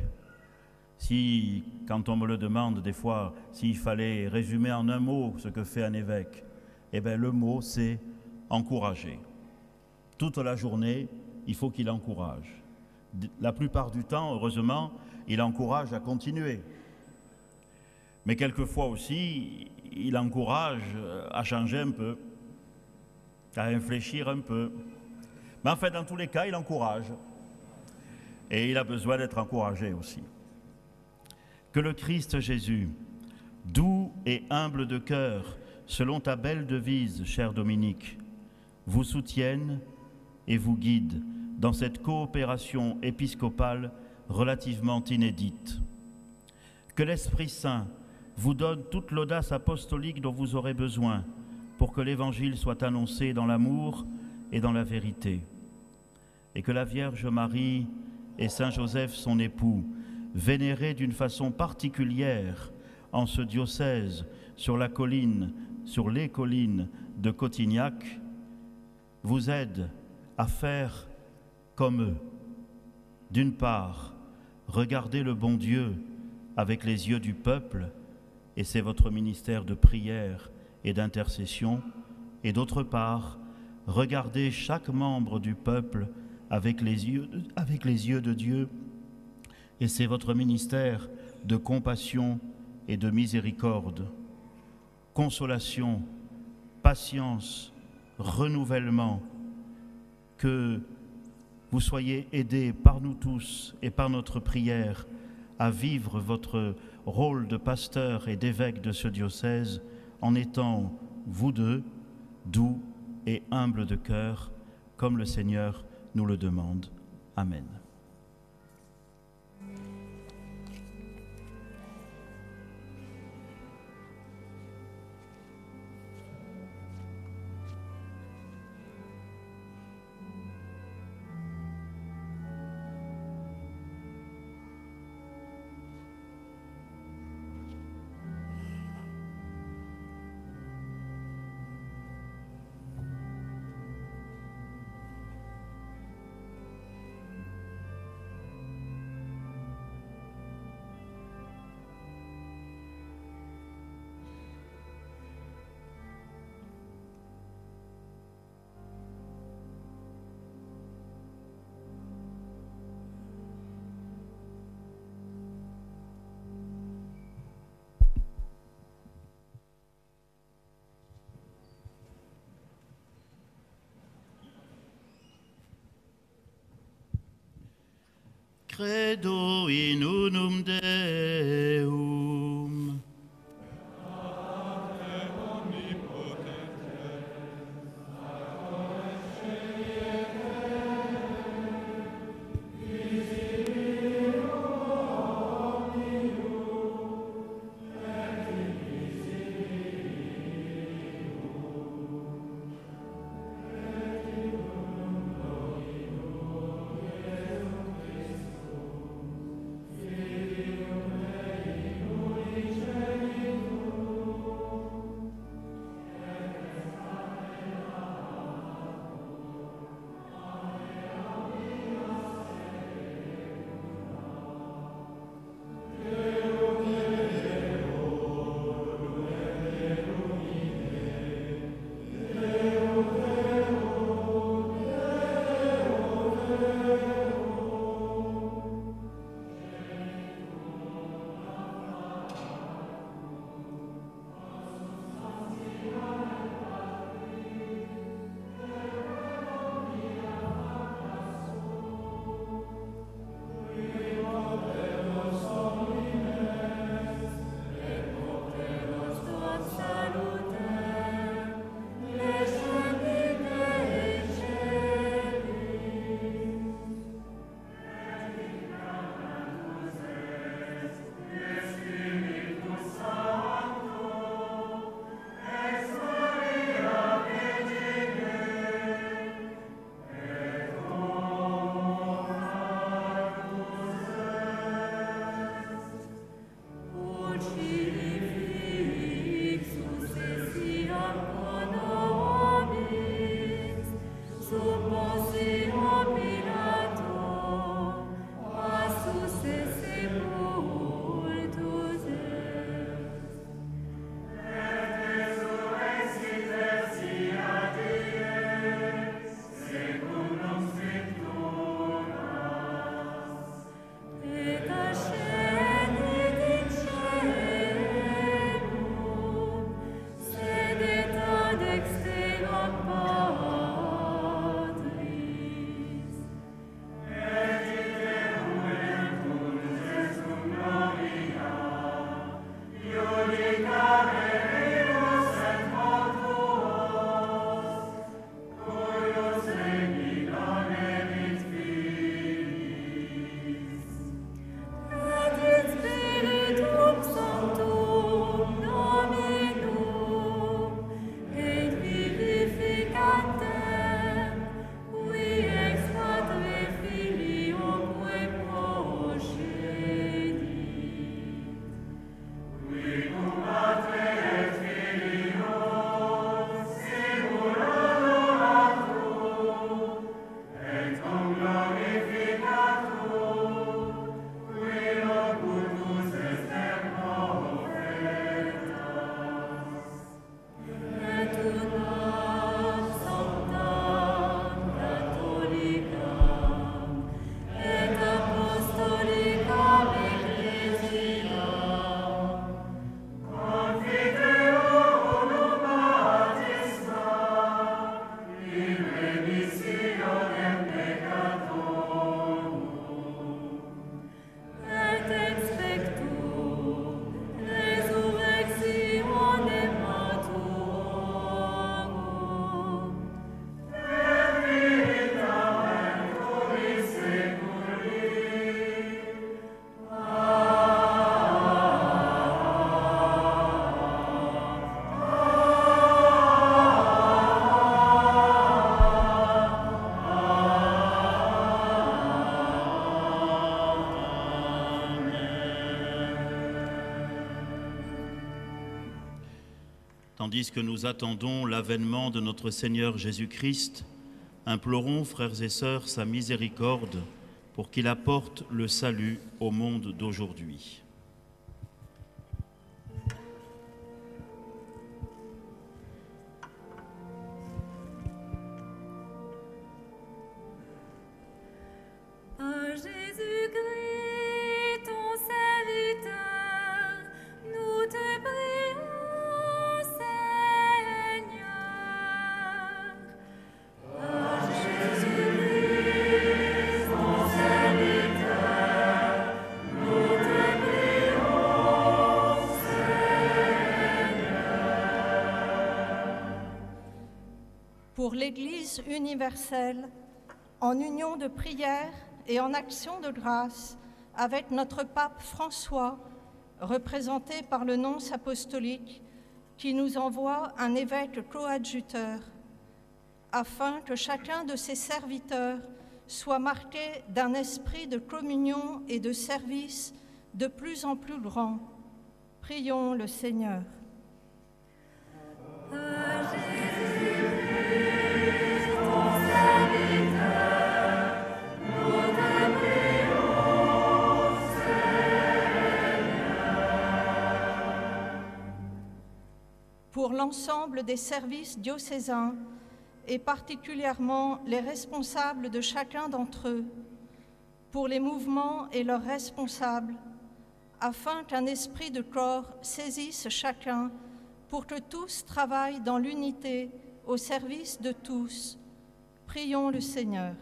Si, quand on me le demande des fois, s'il fallait résumer en un mot ce que fait un évêque, eh bien le mot c'est encourager. Toute la journée, il faut qu'il encourage. La plupart du temps, heureusement, il encourage à continuer. Mais quelquefois aussi, il encourage à changer un peu, à réfléchir un peu. Mais en fait, dans tous les cas, il encourage. Et il a besoin d'être encouragé aussi. Que le Christ Jésus, doux et humble de cœur, selon ta belle devise, cher Dominique, vous soutienne et vous guide dans cette coopération épiscopale relativement inédite. Que l'Esprit Saint vous donne toute l'audace apostolique dont vous aurez besoin pour que l'Évangile soit annoncé dans l'amour et dans la vérité. Et que la Vierge Marie et Saint Joseph, son époux, vénérés d'une façon particulière en ce diocèse sur les collines de Cotignac, vous aident à faire comme eux. D'une part, regardez le bon Dieu avec les yeux du peuple, et c'est votre ministère de prière et d'intercession, et d'autre part, regardez chaque membre du peuple avec les yeux de Dieu, et c'est votre ministère de compassion et de miséricorde. Consolation, patience, renouvellement, que vous soyez aidés par nous tous et par notre prière à vivre votre rôle de pasteur et d'évêque de ce diocèse en étant, vous deux, doux et humbles de cœur, comme le Seigneur nous le demande. Amen. Credo in unum Deum. Amen. Tandis que nous attendons l'avènement de notre Seigneur Jésus-Christ, implorons, frères et sœurs, sa miséricorde pour qu'il apporte le salut au monde d'aujourd'hui. Pour l'Église universelle, en union de prière et en action de grâce avec notre pape François, représenté par le nonce apostolique, qui nous envoie un évêque coadjuteur, afin que chacun de ses serviteurs soit marqué d'un esprit de communion et de service de plus en plus grand. Prions le Seigneur. Pour l'ensemble des services diocésains et particulièrement les responsables de chacun d'entre eux, pour les mouvements et leurs responsables, afin qu'un esprit de corps saisisse chacun pour que tous travaillent dans l'unité au service de tous. Prions le Seigneur.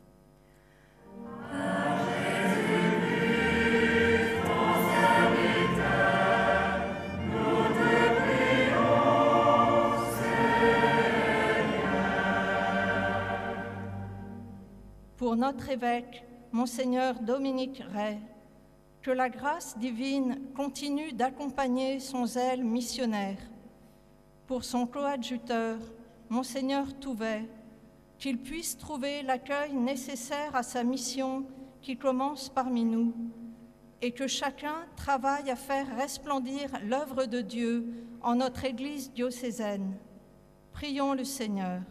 Pour notre évêque, Monseigneur Dominique Ray, que la grâce divine continue d'accompagner son zèle missionnaire. Pour son coadjuteur, Monseigneur Touvet, qu'il puisse trouver l'accueil nécessaire à sa mission qui commence parmi nous, et que chacun travaille à faire resplendir l'œuvre de Dieu en notre Église diocésaine. Prions le Seigneur.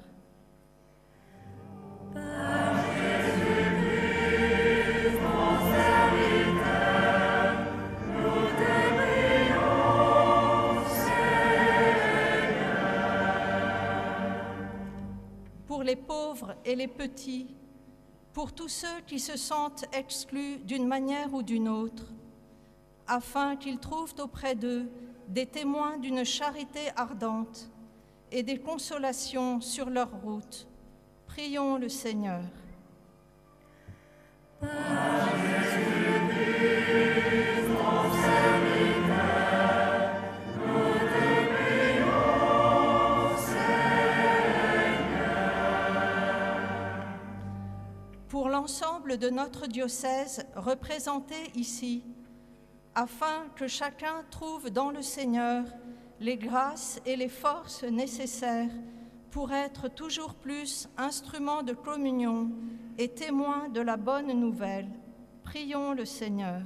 Pour les pauvres et les petits, pour tous ceux qui se sentent exclus d'une manière ou d'une autre, afin qu'ils trouvent auprès d'eux des témoins d'une charité ardente et des consolations sur leur route. Prions le Seigneur. Pour l'ensemble de notre diocèse représenté ici, afin que chacun trouve dans le Seigneur les grâces et les forces nécessaires pour être toujours plus instrument de communion et témoin de la bonne nouvelle. Prions le Seigneur.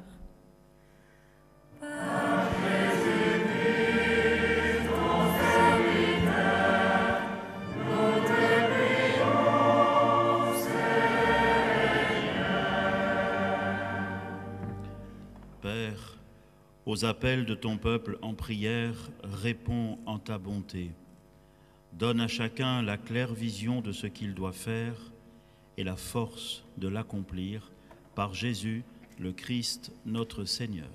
Père, aux appels de ton peuple en prière, réponds en ta bonté. Donne à chacun la claire vision de ce qu'il doit faire et la force de l'accomplir par Jésus, le Christ, notre Seigneur.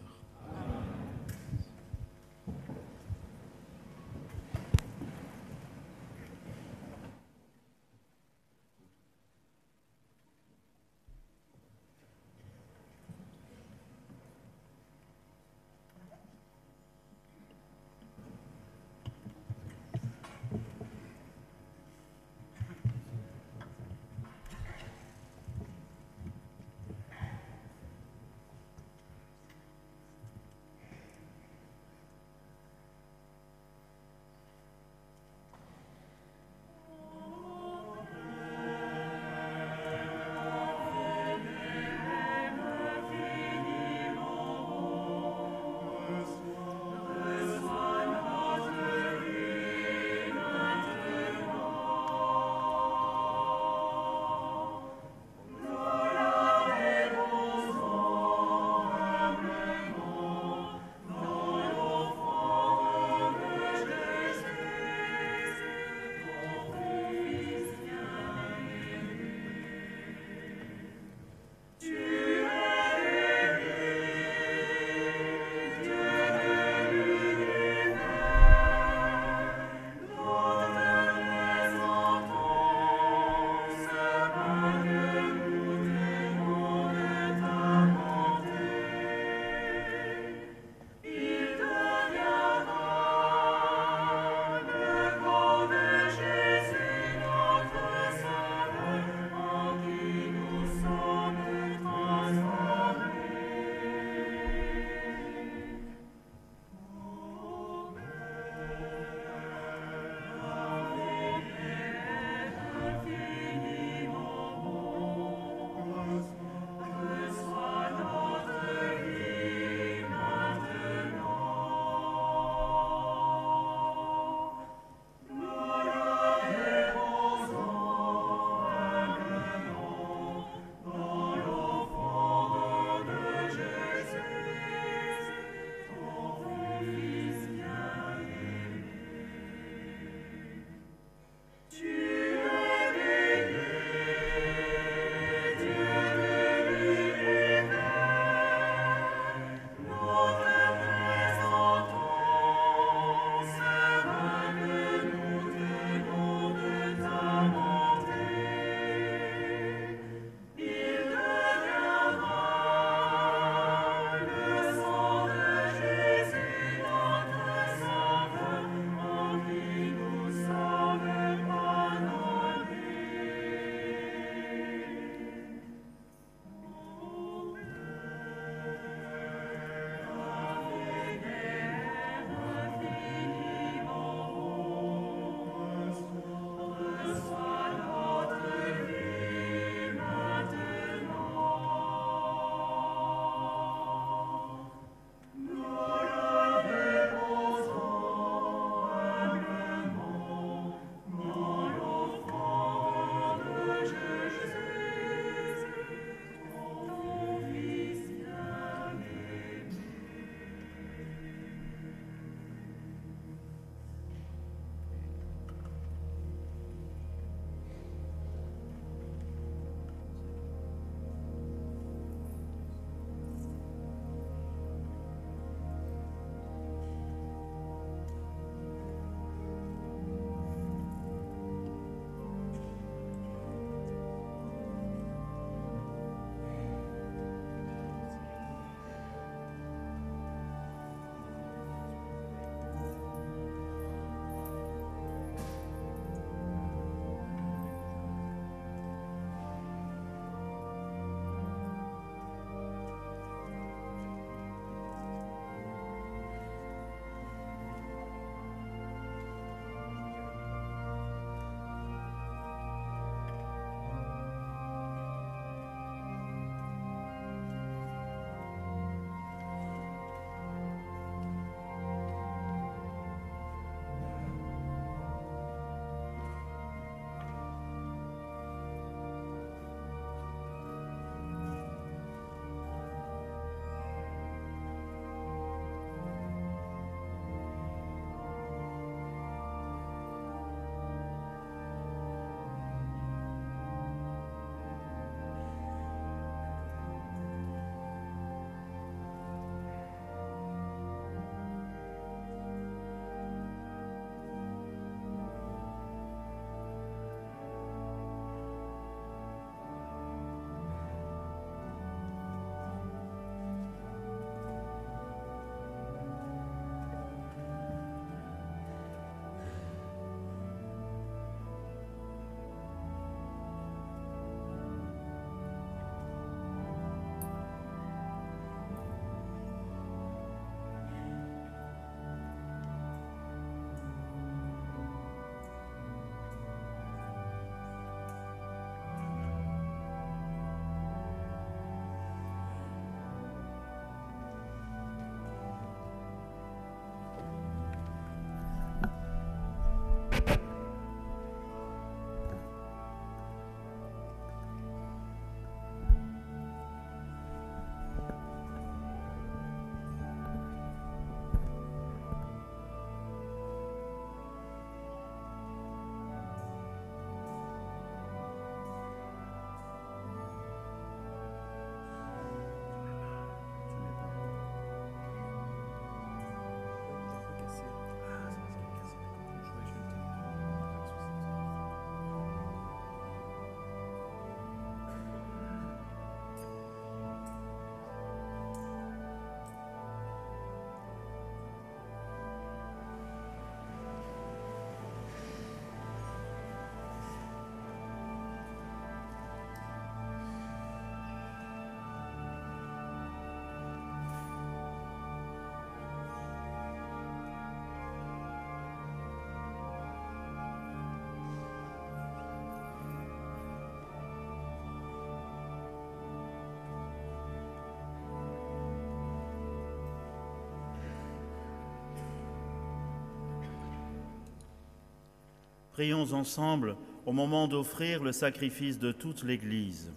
Prions ensemble au moment d'offrir le sacrifice de toute l'Église.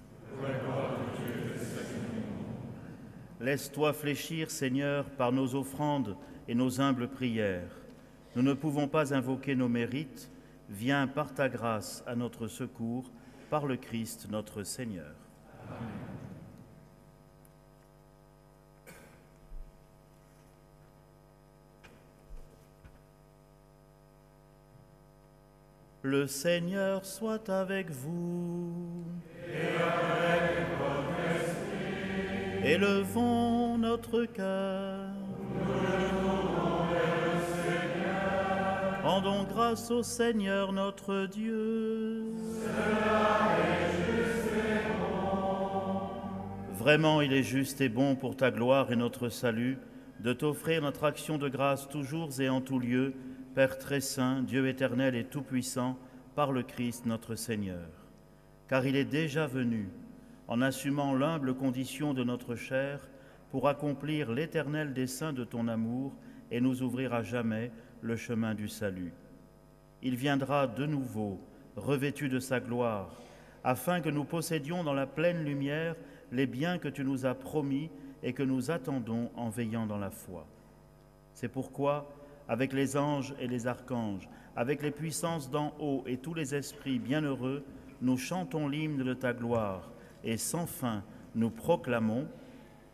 Laisse-toi fléchir, Seigneur, par nos offrandes et nos humbles prières. Nous ne pouvons pas invoquer nos mérites. Viens par ta grâce à notre secours, par le Christ notre Seigneur. Amen. Le Seigneur soit avec vous. Et avec votre esprit. Élevons notre cœur. Nous le tournons vers le Seigneur. Rendons grâce au Seigneur notre Dieu. Cela est juste et bon. Vraiment, il est juste et bon pour ta gloire et notre salut de t'offrir notre action de grâce toujours et en tout lieu, Père très saint, Dieu éternel et tout-puissant, par le Christ notre Seigneur. Car il est déjà venu, en assumant l'humble condition de notre chair, pour accomplir l'éternel dessein de ton amour et nous ouvrir à jamais le chemin du salut. Il viendra de nouveau, revêtu de sa gloire, afin que nous possédions dans la pleine lumière les biens que tu nous as promis et que nous attendons en veillant dans la foi. C'est pourquoi, avec les anges et les archanges, avec les puissances d'en haut et tous les esprits bienheureux, nous chantons l'hymne de ta gloire et sans fin nous proclamons «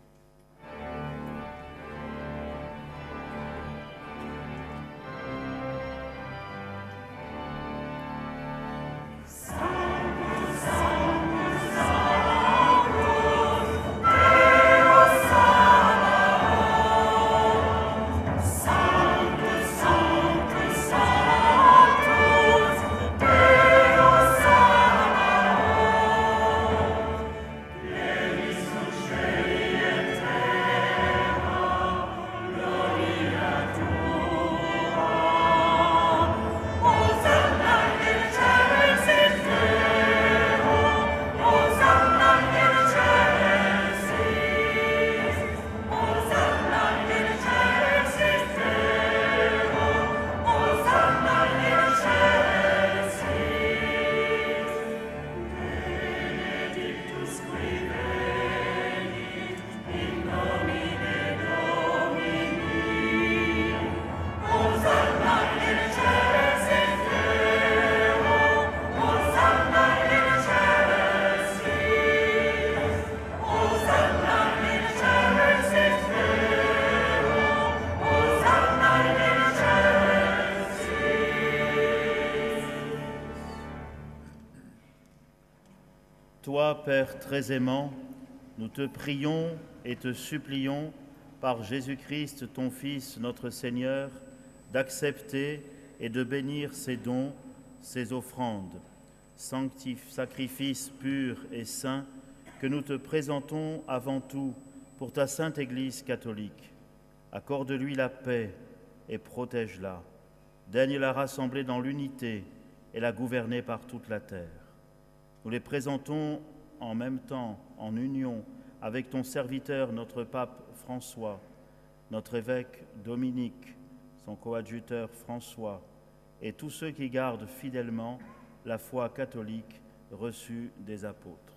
Toi, Père très aimant, nous te prions et te supplions, par Jésus-Christ, ton Fils, notre Seigneur, d'accepter et de bénir ces dons, ces offrandes, sacrifices purs et saints, que nous te présentons avant tout pour ta sainte Église catholique. Accorde-lui la paix et protège-la. Daigne la rassembler dans l'unité et la gouverner par toute la terre. Nous les présentons en même temps, en union, avec ton serviteur, notre pape François, notre évêque Dominique, son coadjuteur François, et tous ceux qui gardent fidèlement la foi catholique reçue des apôtres.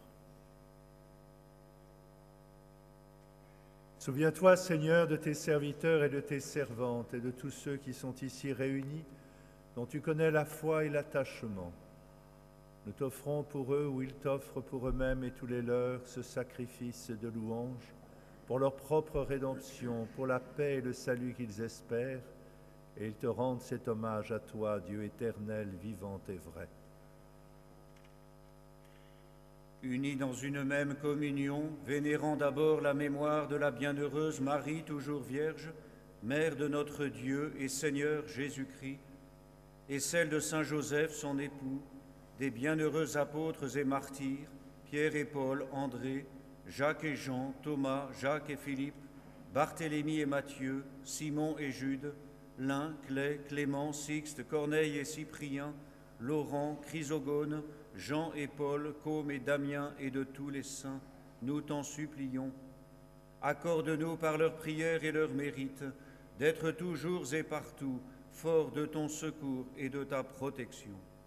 Souviens-toi, Seigneur, de tes serviteurs et de tes servantes et de tous ceux qui sont ici réunis, dont tu connais la foi et l'attachement. Nous t'offrons pour eux ou ils t'offrent pour eux-mêmes et tous les leurs ce sacrifice de louange pour leur propre rédemption, pour la paix et le salut qu'ils espèrent, et ils te rendent cet hommage à toi, Dieu éternel, vivant et vrai. Unis dans une même communion, vénérant d'abord la mémoire de la bienheureuse Marie, toujours vierge, Mère de notre Dieu et Seigneur Jésus-Christ, et celle de Saint Joseph, son époux, des bienheureux apôtres et martyrs, Pierre et Paul, André, Jacques et Jean, Thomas, Jacques et Philippe, Barthélemy et Matthieu, Simon et Jude, Lin, Clay, Clément, Sixte, Corneille et Cyprien, Laurent, Chrysogone, Jean et Paul, Côme et Damien et de tous les saints, nous t'en supplions. Accorde-nous par leurs prières et leurs mérites d'être toujours et partout forts de ton secours et de ta protection.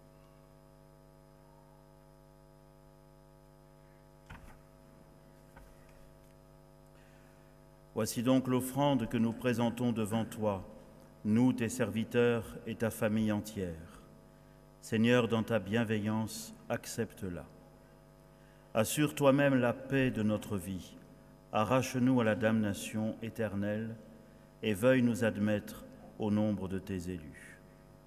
Voici donc l'offrande que nous présentons devant toi, nous, tes serviteurs et ta famille entière. Seigneur, dans ta bienveillance, accepte-la. Assure toi-même la paix de notre vie. Arrache-nous à la damnation éternelle et veuille nous admettre au nombre de tes élus.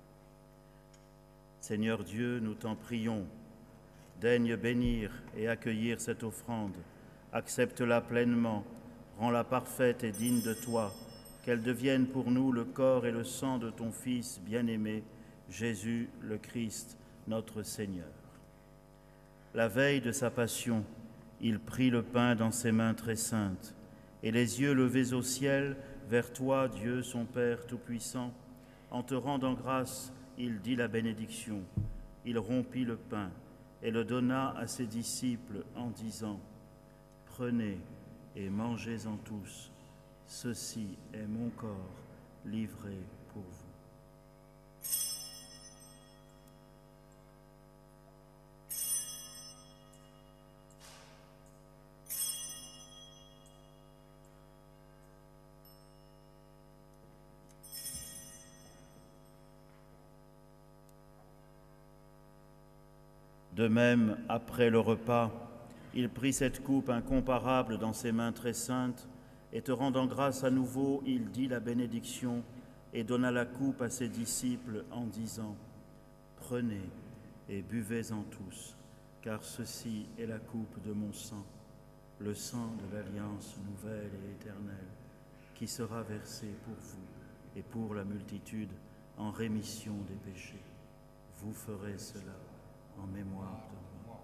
Seigneur Dieu, nous t'en prions, daigne bénir et accueillir cette offrande. Accepte-la pleinement, rends-la parfaite et digne de toi, qu'elle devienne pour nous le corps et le sang de ton Fils bien-aimé, Jésus le Christ, notre Seigneur. La veille de sa passion, il prit le pain dans ses mains très saintes, et les yeux levés au ciel, vers toi, Dieu, son Père Tout-Puissant, en te rendant grâce, il dit la bénédiction. Il rompit le pain et le donna à ses disciples en disant : « Prenez et mangez-en tous. Ceci est mon corps livré pour vous. » De même, après le repas, il prit cette coupe incomparable dans ses mains très saintes, et te rendant grâce à nouveau, il dit la bénédiction et donna la coupe à ses disciples en disant : « Prenez et buvez-en tous, car ceci est la coupe de mon sang, le sang de l'alliance nouvelle et éternelle, qui sera versé pour vous et pour la multitude en rémission des péchés. Vous ferez cela en mémoire de moi. »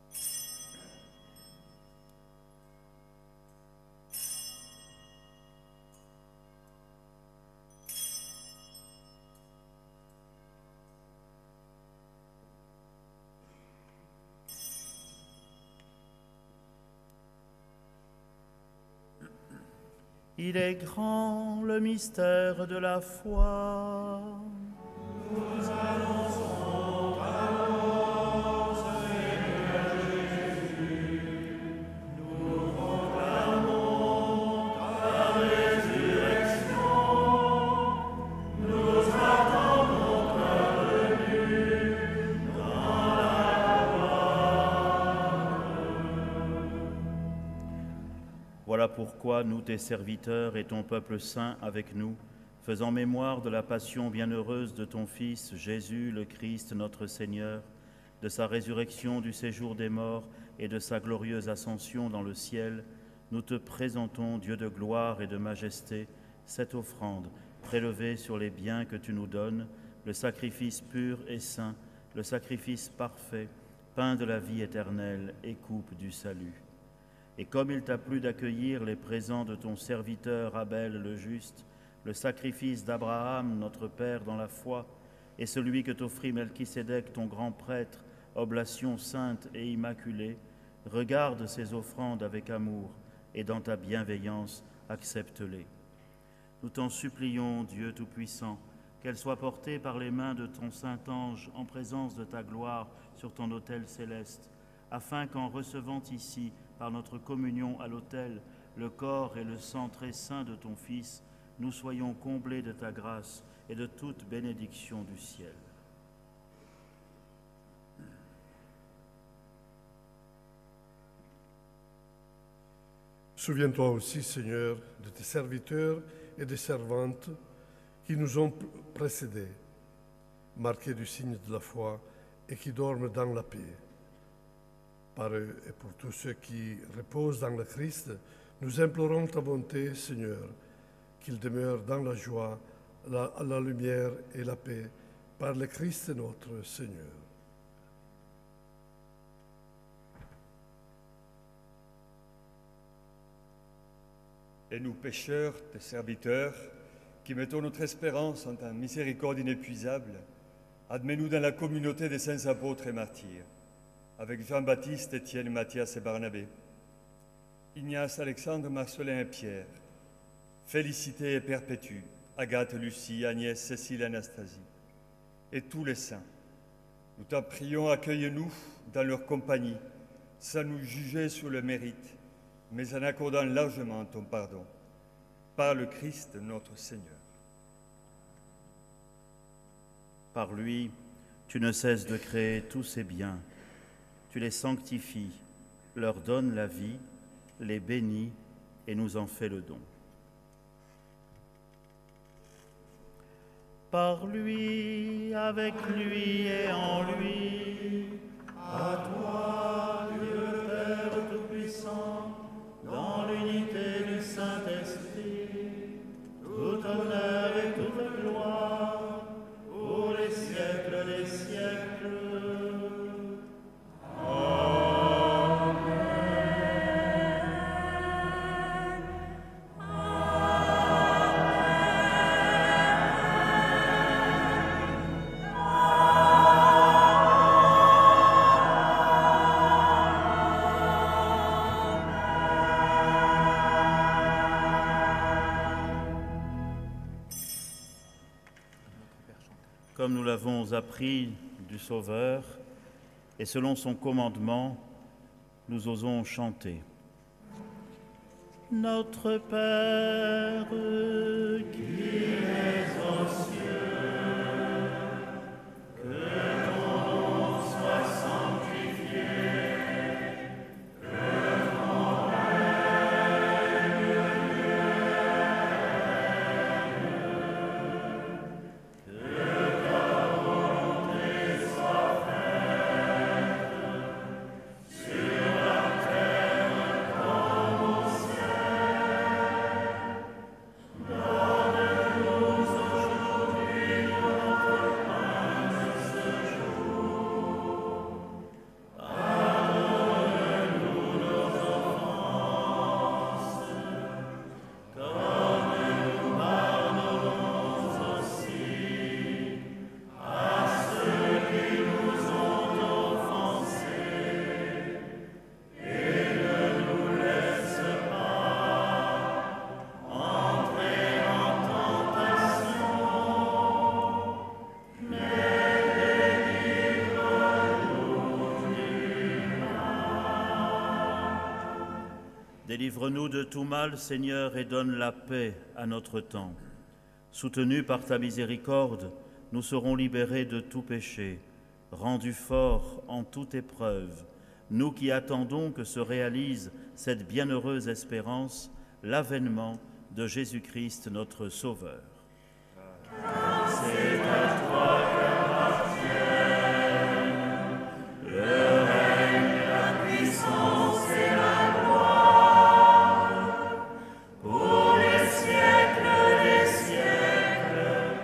Il est grand le mystère de la foi. Nous annonçons ta mort, Seigneur Jésus. Nous proclamons ta résurrection. Nous attendons ta venue dans la gloire. Voilà pourquoi nous, tes serviteurs et ton peuple saint avec nous, faisant mémoire de la passion bienheureuse de ton Fils, Jésus le Christ, notre Seigneur, de sa résurrection du séjour des morts et de sa glorieuse ascension dans le ciel, nous te présentons, Dieu de gloire et de majesté, cette offrande prélevée sur les biens que tu nous donnes, le sacrifice pur et saint, le sacrifice parfait, pain de la vie éternelle et coupe du salut. Et comme il t'a plu d'accueillir les présents de ton serviteur Abel le juste, le sacrifice d'Abraham, notre Père dans la foi, et celui que t'offrit Melchisédek, ton grand prêtre, oblation sainte et immaculée, regarde ces offrandes avec amour, et dans ta bienveillance, accepte-les. Nous t'en supplions, Dieu Tout-Puissant, qu'elles soient portées par les mains de ton Saint-Ange en présence de ta gloire sur ton autel céleste, afin qu'en recevant ici, par notre communion à l'autel, le corps et le sang très saints de ton Fils, nous soyons comblés de ta grâce et de toute bénédiction du ciel. Souviens-toi aussi, Seigneur, de tes serviteurs et des servantes qui nous ont précédés, marqués du signe de la foi et qui dorment dans la paix. Par eux et pour tous ceux qui reposent dans le Christ, nous implorons ta bonté, Seigneur, qu'ils demeurent dans la joie, la lumière et la paix, par le Christ notre Seigneur. Et nous, pécheurs, tes serviteurs, qui mettons notre espérance en ta miséricorde inépuisable, admets-nous dans la communauté des saints apôtres et martyrs, avec Jean-Baptiste, Étienne, Matthias et Barnabé, Ignace, Alexandre, Marcelin et Pierre, Félicité et Perpétue, Agathe, Lucie, Agnès, Cécile, Anastasie, et tous les saints. Nous t'en prions, accueille-nous dans leur compagnie, sans nous juger sur le mérite, mais en accordant largement ton pardon. par le Christ notre Seigneur. Par lui, tu ne cesses de créer tous ces biens. Tu les sanctifies, leur donnes la vie, les bénis et nous en fais le don. Par lui, avec lui et en lui, à toi, Dieu Père Tout-Puissant, dans l'unité du Saint-Esprit, tout honneur et toute gloire, pour les siècles des siècles. Comme nous l'avons appris du Sauveur, et selon son commandement, nous osons chanter. Notre Père qui es aux cieux, que ton nom soit sanctifié, que ton règne vienne, que ta volonté soit faite sur la terre comme au ciel. Donne-nous aujourd'hui notre pain de ce jour. Pardonne-nous nos offenses, comme nous pardonnons aussi à ceux qui nous ont offensés. Et ne nous laisse pas entrer en tentation, mais délivre-nous du mal. Délivre-nous de tout mal, Seigneur, et donne la paix à notre temps. Soutenus par ta miséricorde, nous serons libérés de tout péché, rendus forts en toute épreuve, nous qui attendons que se réalise cette bienheureuse espérance, l'avènement de Jésus-Christ notre Sauveur. C'est à toi qu'appartiennent le règne, la puissance et la gloire, pour les siècles des siècles.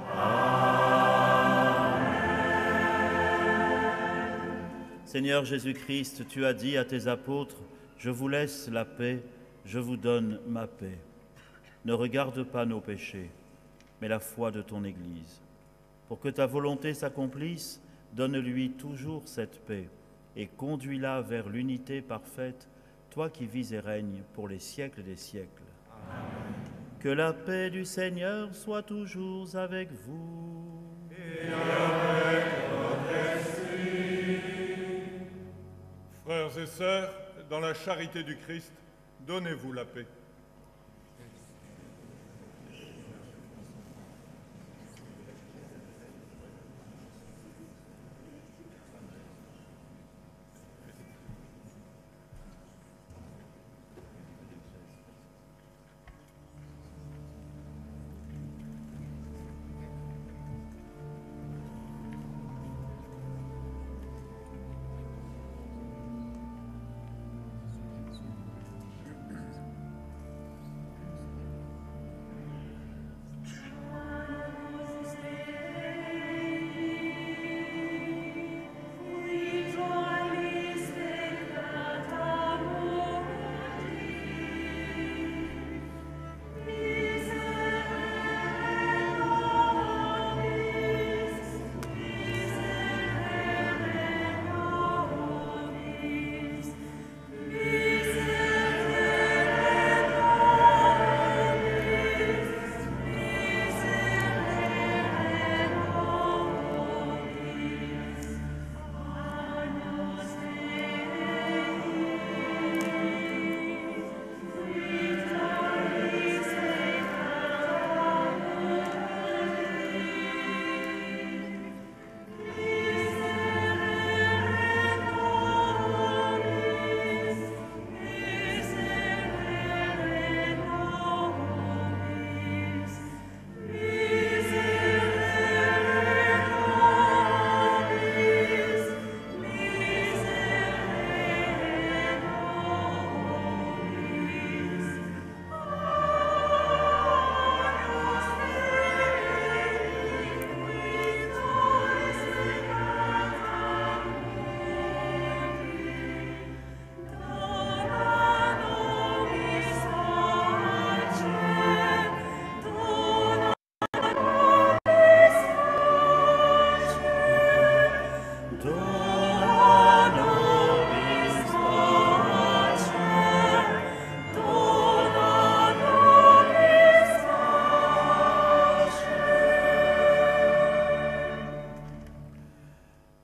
Amen. Seigneur Jésus-Christ, tu as dit à tes apôtres, « Je vous laisse la paix, je vous donne ma paix. » Ne regarde pas nos péchés, mais la foi de ton Église. Pour que ta volonté s'accomplisse, donne-lui toujours cette paix et conduis-la vers l'unité parfaite, toi qui vis et règnes pour les siècles des siècles. Amen. Que la paix du Seigneur soit toujours avec vous. Et avec votre esprit. Frères et sœurs, dans la charité du Christ, donnez-vous la paix.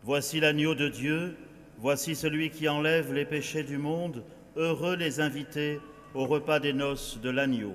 Voici l'agneau de Dieu, voici celui qui enlève les péchés du monde. Heureux les invités au repas des noces de l'agneau.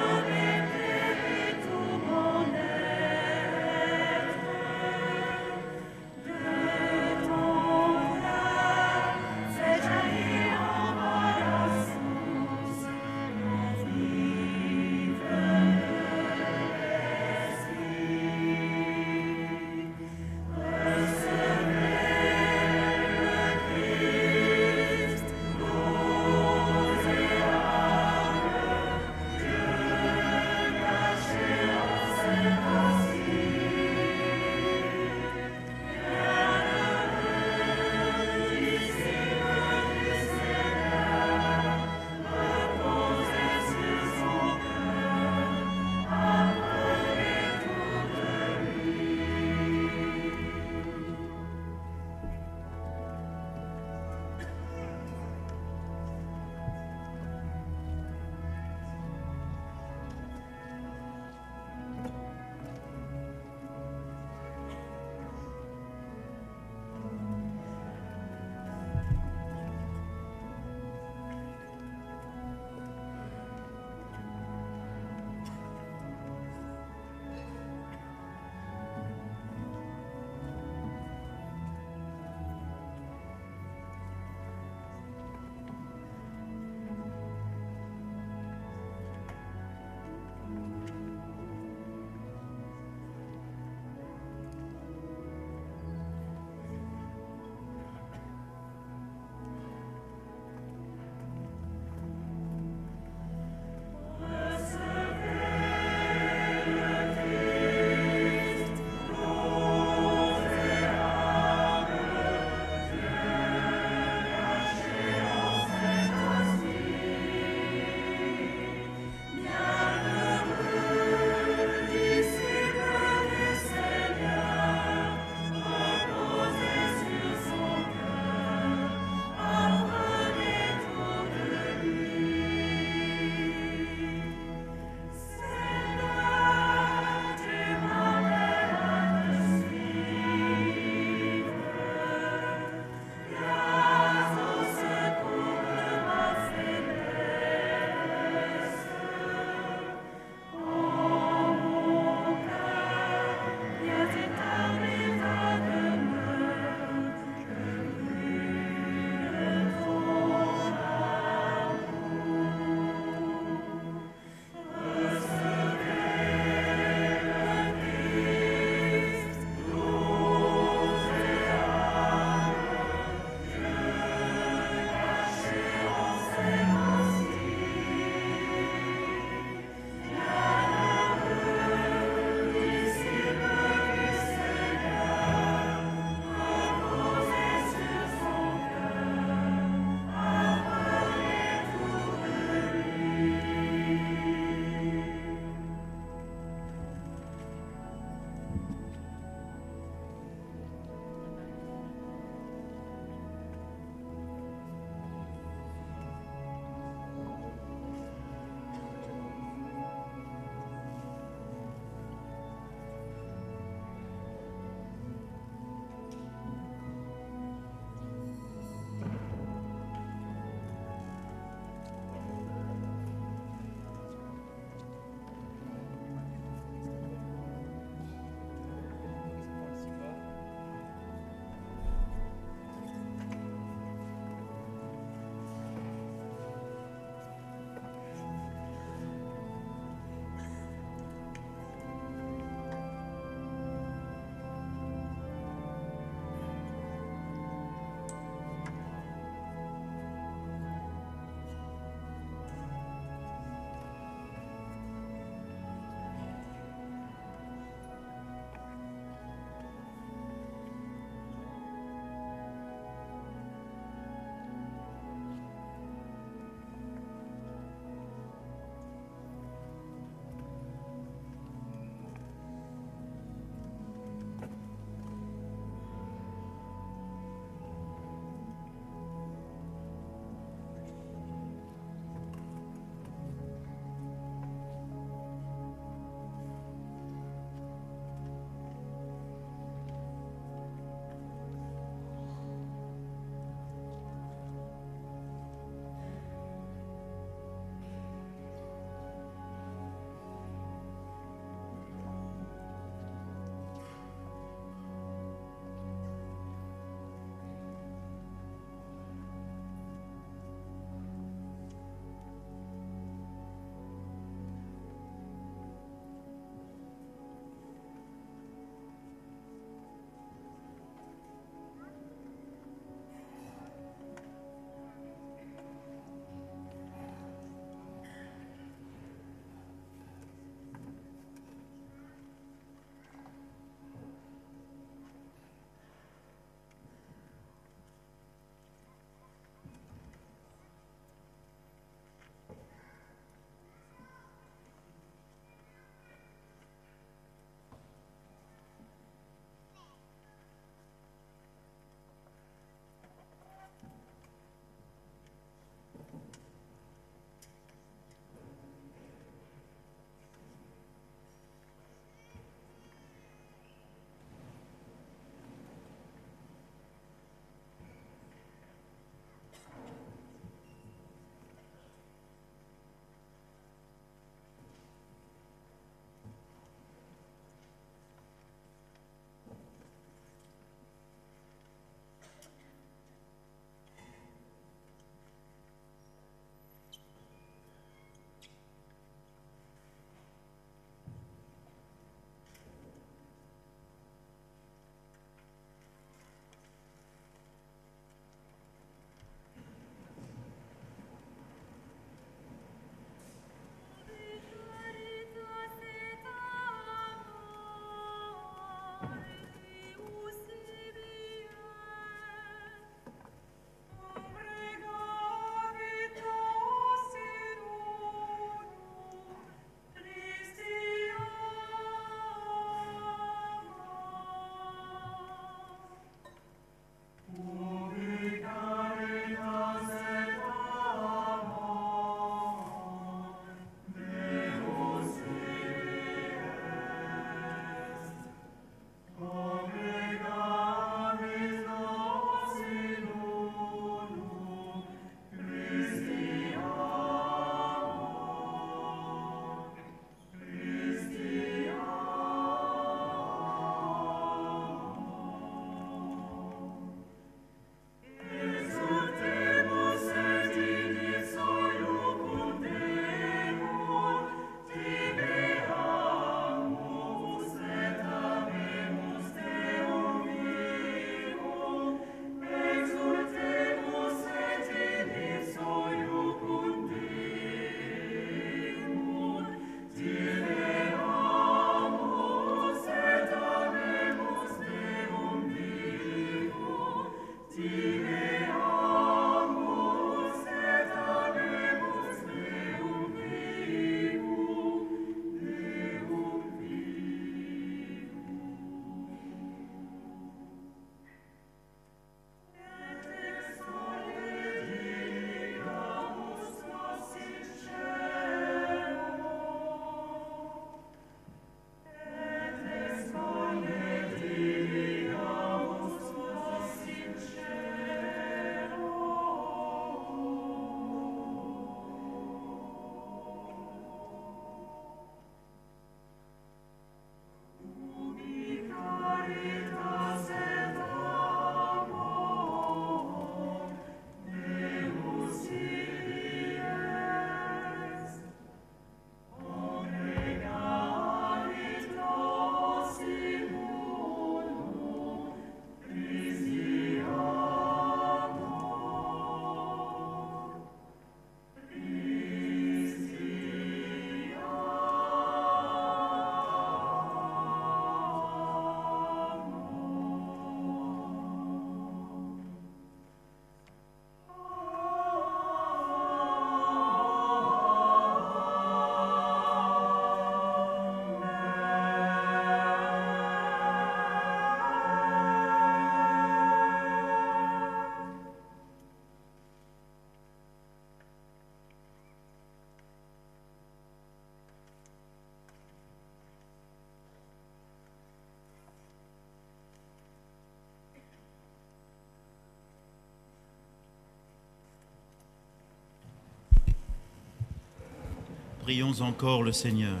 Prions encore le Seigneur.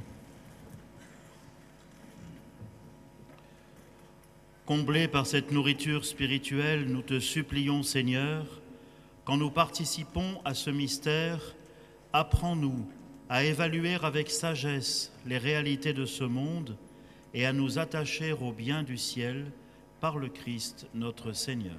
Comblés par cette nourriture spirituelle, nous te supplions, Seigneur, quand nous participons à ce mystère, apprends-nous à évaluer avec sagesse les réalités de ce monde et à nous attacher au bien du ciel par le Christ notre Seigneur.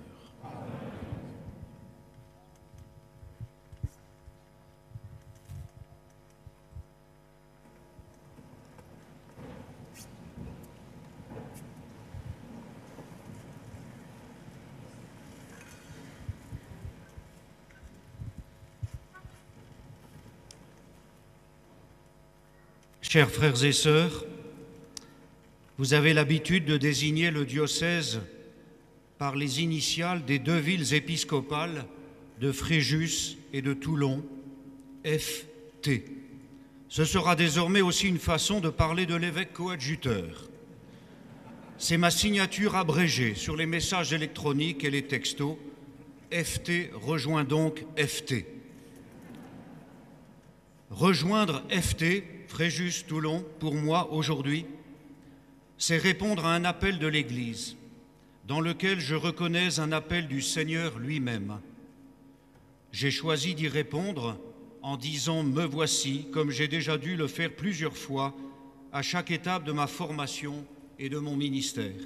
Chers frères et sœurs, vous avez l'habitude de désigner le diocèse par les initiales des deux villes épiscopales de Fréjus et de Toulon, FT. Ce sera désormais aussi une façon de parler de l'évêque coadjuteur. C'est ma signature abrégée sur les messages électroniques et les textos. FT rejoint donc FT. Rejoindre FT, Fréjus-Toulon, pour moi, aujourd'hui, c'est répondre à un appel de l'Église, dans lequel je reconnais un appel du Seigneur lui-même. J'ai choisi d'y répondre en disant « Me voici », comme j'ai déjà dû le faire plusieurs fois à chaque étape de ma formation et de mon ministère.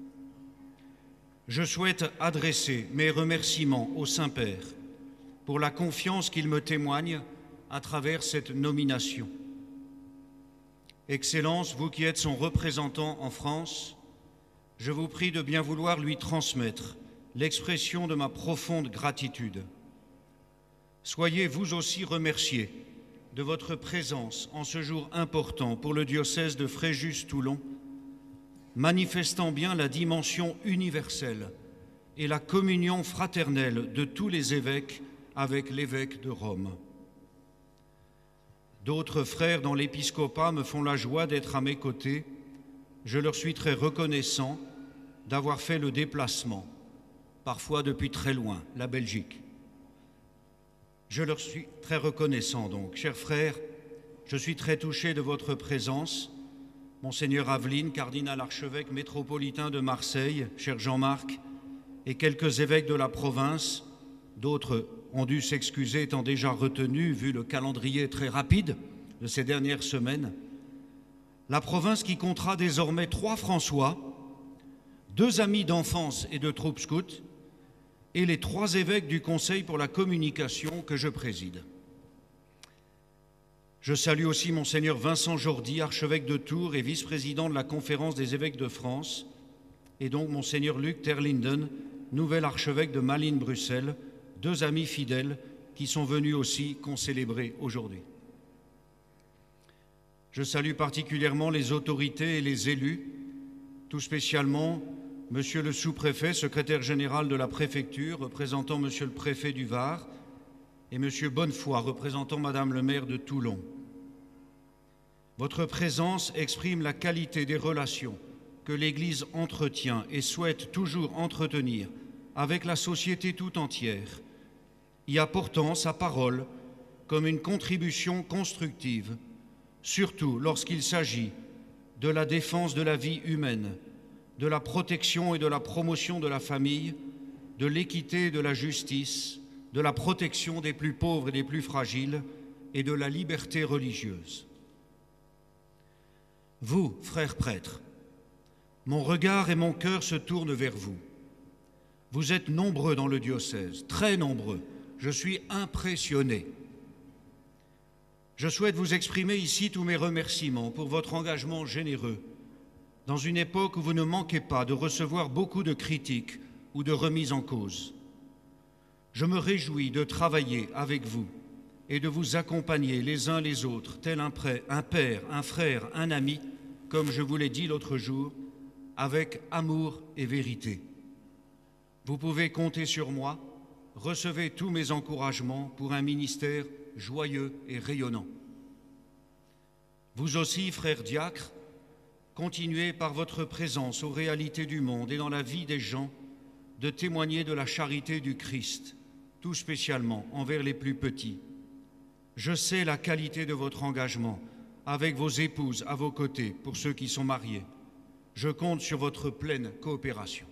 Je souhaite adresser mes remerciements au Saint-Père pour la confiance qu'il me témoigne à travers cette nomination. Excellence, vous qui êtes son représentant en France, je vous prie de bien vouloir lui transmettre l'expression de ma profonde gratitude. Soyez vous aussi remerciés de votre présence en ce jour important pour le diocèse de Fréjus-Toulon, manifestant bien la dimension universelle et la communion fraternelle de tous les évêques avec l'évêque de Rome. D'autres frères dans l'épiscopat me font la joie d'être à mes côtés. Je leur suis très reconnaissant d'avoir fait le déplacement, parfois depuis très loin, la Belgique. Je leur suis très reconnaissant donc. Chers frères, je suis très touché de votre présence. Monseigneur Aveline, cardinal archevêque métropolitain de Marseille, cher Jean-Marc, et quelques évêques de la province, d'autres ont dû s'excuser étant déjà retenus vu le calendrier très rapide de ces dernières semaines. La province qui comptera désormais 3 François, 2 amis d'enfance et de troupes scouts, et les 3 évêques du Conseil pour la communication que je préside. Je salue aussi Monseigneur Vincent Jordi, archevêque de Tours et vice-président de la Conférence des évêques de France, et donc Monseigneur Luc Terlinden, nouvel archevêque de Malines-Bruxelles, 2 amis fidèles qui sont venus aussi concélébrer aujourd'hui. Je salue particulièrement les autorités et les élus, tout spécialement Monsieur le sous-préfet, secrétaire général de la préfecture, représentant Monsieur le préfet du Var, et Monsieur Bonnefoy, représentant Madame le maire de Toulon. Votre présence exprime la qualité des relations que l'Église entretient et souhaite toujours entretenir avec la société tout entière, y apportant sa parole comme une contribution constructive, surtout lorsqu'il s'agit de la défense de la vie humaine, de la protection et de la promotion de la famille, de l'équité et de la justice, de la protection des plus pauvres et des plus fragiles et de la liberté religieuse. Vous, frères prêtres, mon regard et mon cœur se tournent vers vous. Vous êtes nombreux dans le diocèse, très nombreux. Je suis impressionné. Je souhaite vous exprimer ici tous mes remerciements pour votre engagement généreux, dans une époque où vous ne manquez pas de recevoir beaucoup de critiques ou de remises en cause. Je me réjouis de travailler avec vous et de vous accompagner les uns les autres, tel un père, un frère, un ami, comme je vous l'ai dit l'autre jour, avec amour et vérité. Vous pouvez compter sur moi, recevez tous mes encouragements pour un ministère joyeux et rayonnant. Vous aussi, frères diacres, continuez par votre présence aux réalités du monde et dans la vie des gens de témoigner de la charité du Christ, tout spécialement envers les plus petits. Je sais la qualité de votre engagement avec vos épouses à vos côtés pour ceux qui sont mariés. Je compte sur votre pleine coopération.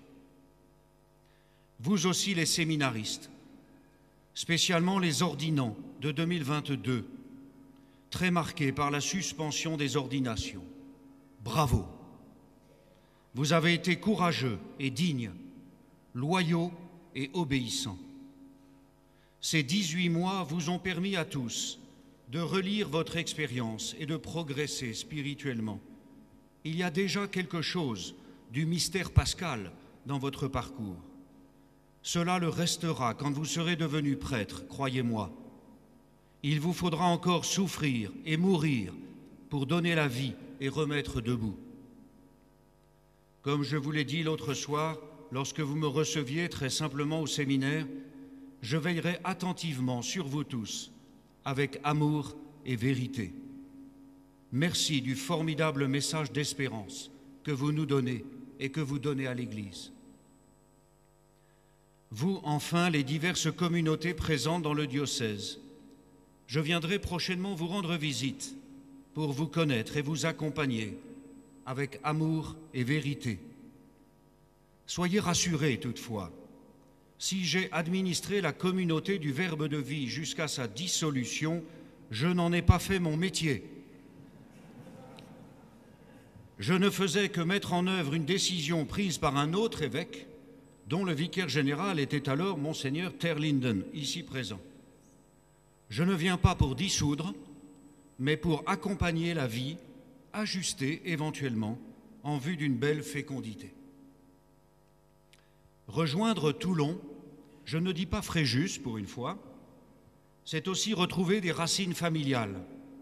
Vous aussi les séminaristes, spécialement les ordinants de 2022, très marqués par la suspension des ordinations. Bravo! Vous avez été courageux et dignes, loyaux et obéissants. Ces 18 mois vous ont permis à tous de relire votre expérience et de progresser spirituellement. Il y a déjà quelque chose du mystère pascal dans votre parcours. Cela le restera quand vous serez devenu prêtre, croyez-moi. Il vous faudra encore souffrir et mourir pour donner la vie et remettre debout. Comme je vous l'ai dit l'autre soir, lorsque vous me receviez très simplement au séminaire, je veillerai attentivement sur vous tous, avec amour et vérité. Merci du formidable message d'espérance que vous nous donnez et que vous donnez à l'Église. Vous, enfin, les diverses communautés présentes dans le diocèse, je viendrai prochainement vous rendre visite pour vous connaître et vous accompagner avec amour et vérité. Soyez rassurés toutefois, si j'ai administré la communauté du Verbe de vie jusqu'à sa dissolution, je n'en ai pas fait mon métier. Je ne faisais que mettre en œuvre une décision prise par un autre évêque, dont le vicaire général était alors Monseigneur Terlinden, ici présent. Je ne viens pas pour dissoudre, mais pour accompagner la vie, ajuster éventuellement en vue d'une belle fécondité. Rejoindre Toulon, je ne dis pas Fréjus pour une fois, c'est aussi retrouver des racines familiales.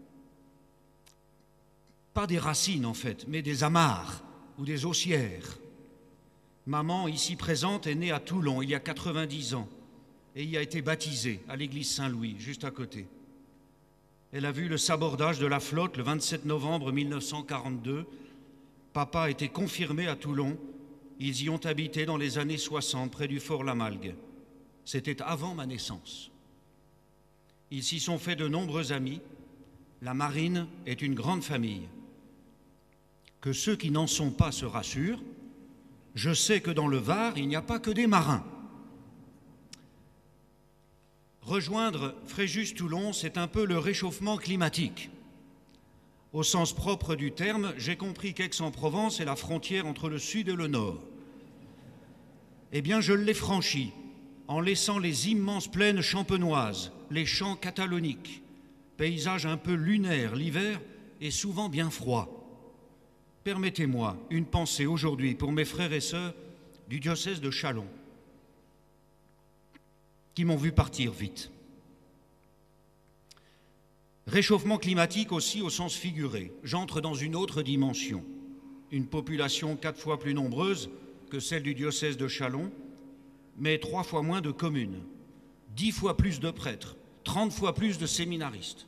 Pas des racines en fait, mais des amarres ou des ossières. Maman, ici présente, est née à Toulon il y a 90 ans et y a été baptisée à l'église Saint-Louis, juste à côté. Elle a vu le sabordage de la flotte le 27 novembre 1942. Papa a été confirmé à Toulon. Ils y ont habité dans les années 60, près du fort Lamalgue. C'était avant ma naissance. Ils s'y sont fait de nombreux amis. La marine est une grande famille. Que ceux qui n'en sont pas se rassurent, je sais que dans le Var, il n'y a pas que des marins. Rejoindre Fréjus-Toulon, c'est un peu le réchauffement climatique. Au sens propre du terme, j'ai compris qu'Aix-en-Provence est la frontière entre le sud et le nord. Eh bien, je l'ai franchi en laissant les immenses plaines champenoises, les champs cataloniques, paysage un peu lunaire l'hiver et souvent bien froid. Permettez-moi une pensée aujourd'hui pour mes frères et sœurs du diocèse de Châlons, qui m'ont vu partir vite. Réchauffement climatique aussi au sens figuré. J'entre dans une autre dimension. Une population 4 fois plus nombreuse que celle du diocèse de Châlons, mais 3 fois moins de communes, 10 fois plus de prêtres, 30 fois plus de séminaristes.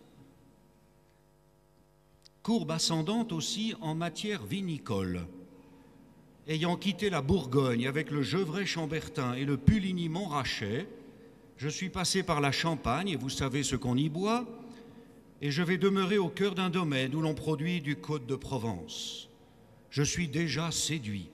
Courbe ascendante aussi en matière vinicole. Ayant quitté la Bourgogne avec le Gevrey-Chambertin et le Puligny-Montrachet, je suis passé par la Champagne, et vous savez ce qu'on y boit, et je vais demeurer au cœur d'un domaine où l'on produit du Côte de Provence. Je suis déjà séduit.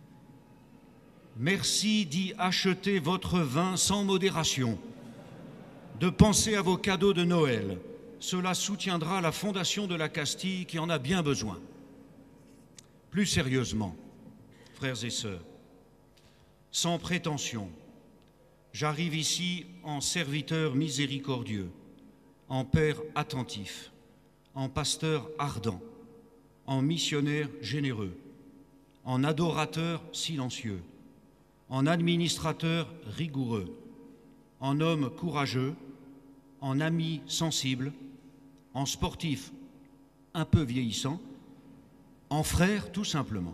Merci d'y acheter votre vin sans modération, de penser à vos cadeaux de Noël. Cela soutiendra la Fondation de la Castille qui en a bien besoin. Plus sérieusement, frères et sœurs, sans prétention, j'arrive ici en serviteur miséricordieux, en père attentif, en pasteur ardent, en missionnaire généreux, en adorateur silencieux, en administrateur rigoureux, en homme courageux, en ami sensible, en sportif un peu vieillissant, en frère tout simplement.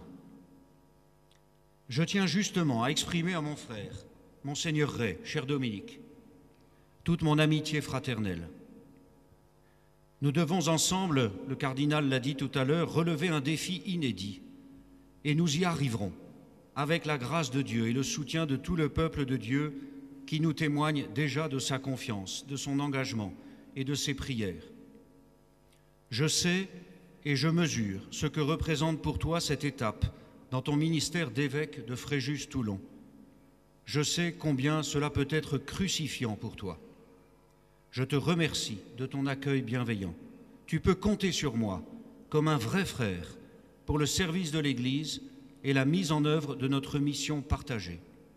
Je tiens justement à exprimer à mon frère, Monseigneur Ray, cher Dominique, toute mon amitié fraternelle. Nous devons ensemble, le cardinal l'a dit tout à l'heure, relever un défi inédit. Et nous y arriverons, avec la grâce de Dieu et le soutien de tout le peuple de Dieu qui nous témoigne déjà de sa confiance, de son engagement et de ses prières. Je sais et je mesure ce que représente pour toi cette étape dans ton ministère d'évêque de Fréjus-Toulon. Je sais combien cela peut être crucifiant pour toi. Je te remercie de ton accueil bienveillant. Tu peux compter sur moi comme un vrai frère pour le service de l'Église et la mise en œuvre de notre mission partagée.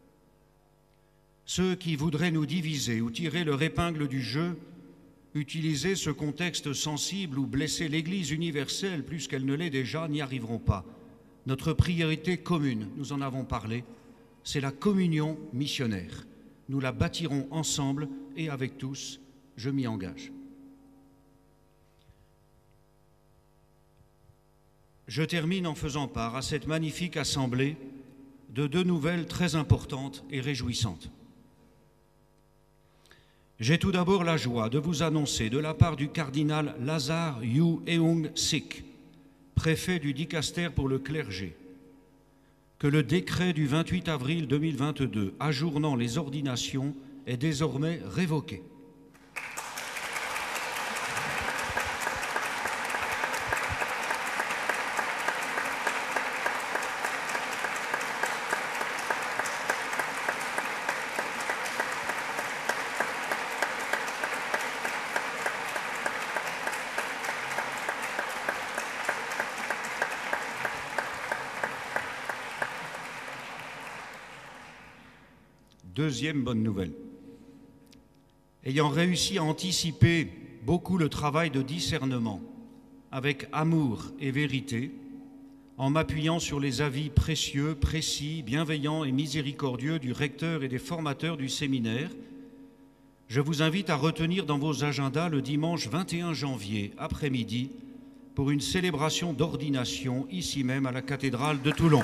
Ceux qui voudraient nous diviser ou tirer leur épingle du jeu, utiliser ce contexte sensible ou blesser l'Église universelle plus qu'elle ne l'est déjà, n'y arriveront pas. Notre priorité commune, nous en avons parlé, c'est la communion missionnaire. Nous la bâtirons ensemble et avec tous, je m'y engage. Je termine en faisant part à cette magnifique assemblée de deux nouvelles très importantes et réjouissantes. J'ai tout d'abord la joie de vous annoncer de la part du cardinal Lazare Yu Eung Sik, préfet du dicaster pour le clergé, que le décret du 28 avril 2022 ajournant les ordinations est désormais révoqué. Deuxième bonne nouvelle. Ayant réussi à anticiper beaucoup le travail de discernement avec amour et vérité, en m'appuyant sur les avis précieux, précis, bienveillants et miséricordieux du recteur et des formateurs du séminaire, je vous invite à retenir dans vos agendas le dimanche 21 janvier après-midi pour une célébration d'ordination ici même à la cathédrale de Toulon.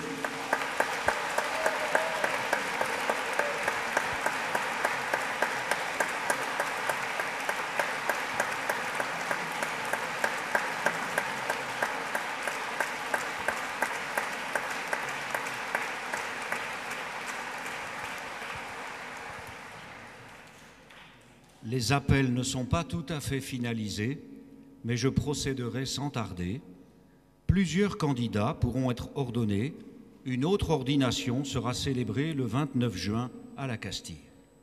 Les appels ne sont pas tout à fait finalisés, mais je procéderai sans tarder. Plusieurs candidats pourront être ordonnés. Une autre ordination sera célébrée le 29 juin à la Castille.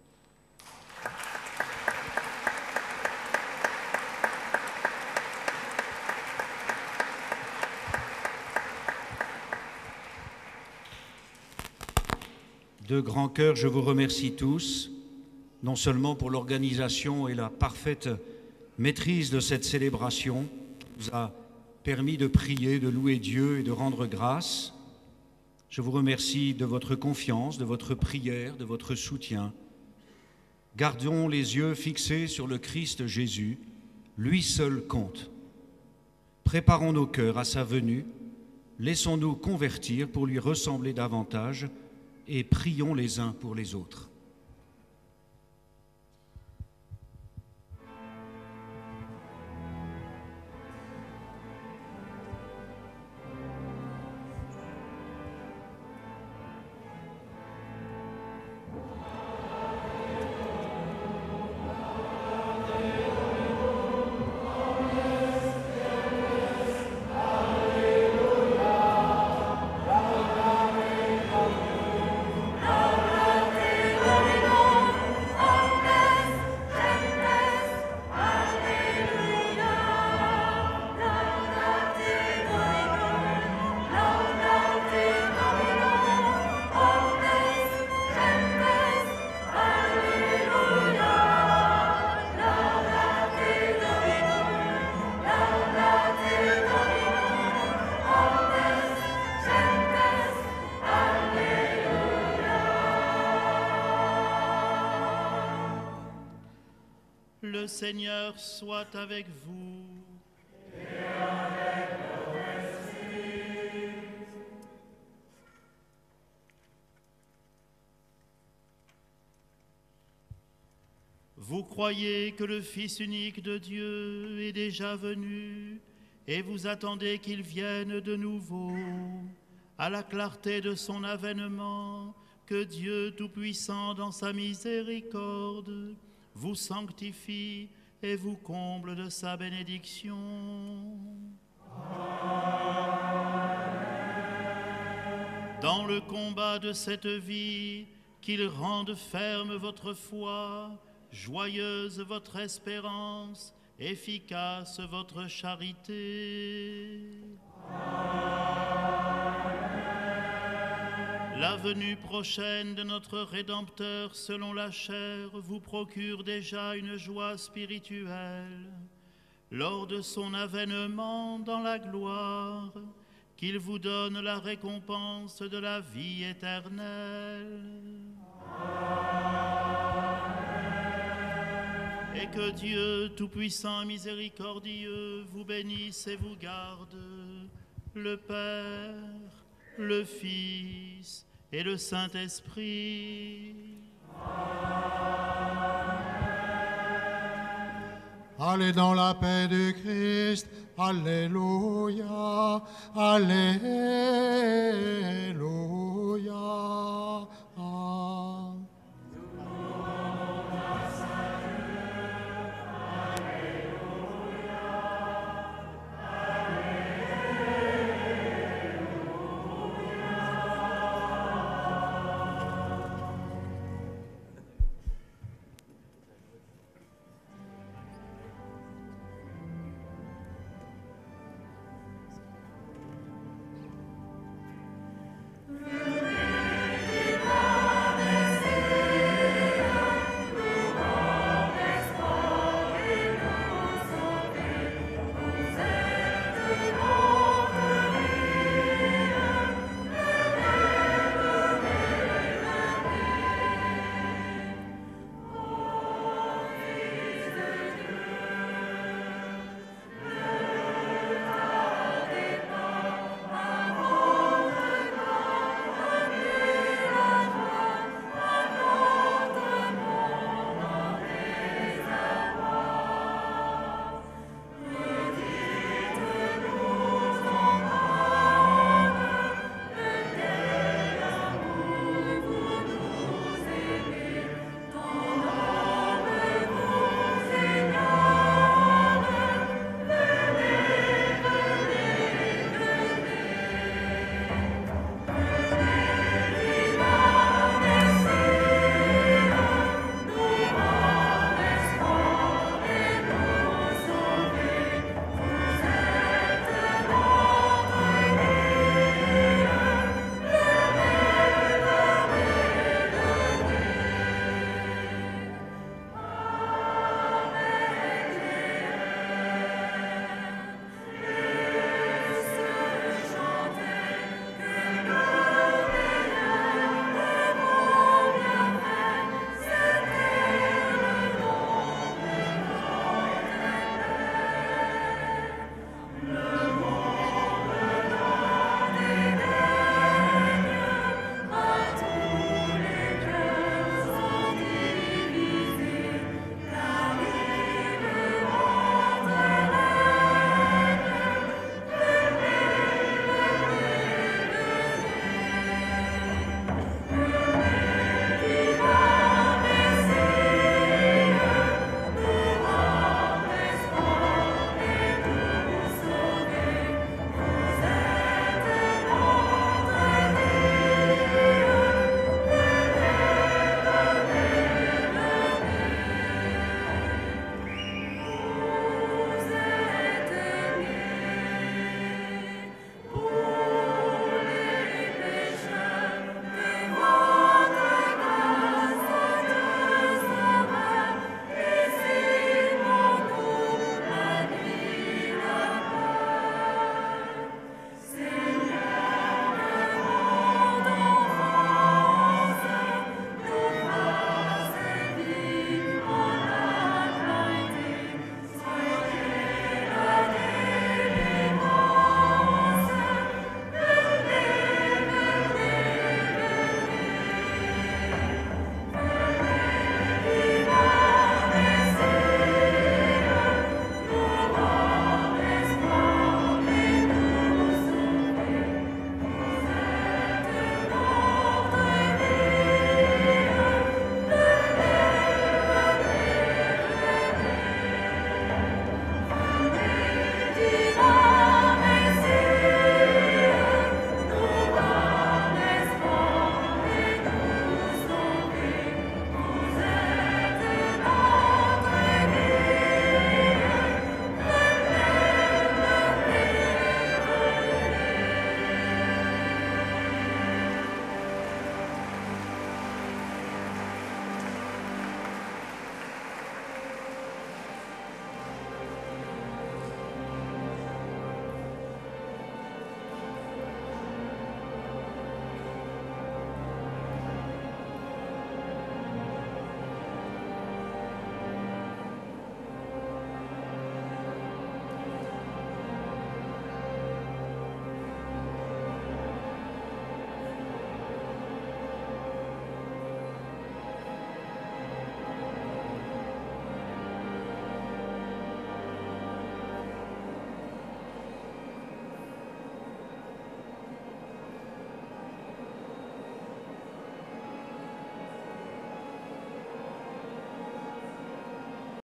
De grand cœur, je vous remercie tous, non seulement pour l'organisation et la parfaite maîtrise de cette célébration, qui nous a permis de prier, de louer Dieu et de rendre grâce. Je vous remercie de votre confiance, de votre prière, de votre soutien. Gardons les yeux fixés sur le Christ Jésus, lui seul compte. Préparons nos cœurs à sa venue, laissons-nous convertir pour lui ressembler davantage et prions les uns pour les autres. Le Seigneur soit avec vous. Et avec votre esprit. Vous croyez que le Fils unique de Dieu est déjà venu et vous attendez qu'il vienne de nouveau à la clarté de son avènement, que Dieu Tout-Puissant dans sa miséricorde vous sanctifie et vous comble de sa bénédiction. Dans le combat de cette vie, qu'il rende ferme votre foi, joyeuse votre espérance, efficace votre charité. La venue prochaine de notre Rédempteur selon la chair vous procure déjà une joie spirituelle. Lors de son avènement dans la gloire, qu'il vous donne la récompense de la vie éternelle. Et que Dieu Tout-Puissant et Miséricordieux vous bénisse et vous garde, le Père, le Fils et le Saint-Esprit. Allez dans la paix du Christ. Alléluia. Alléluia.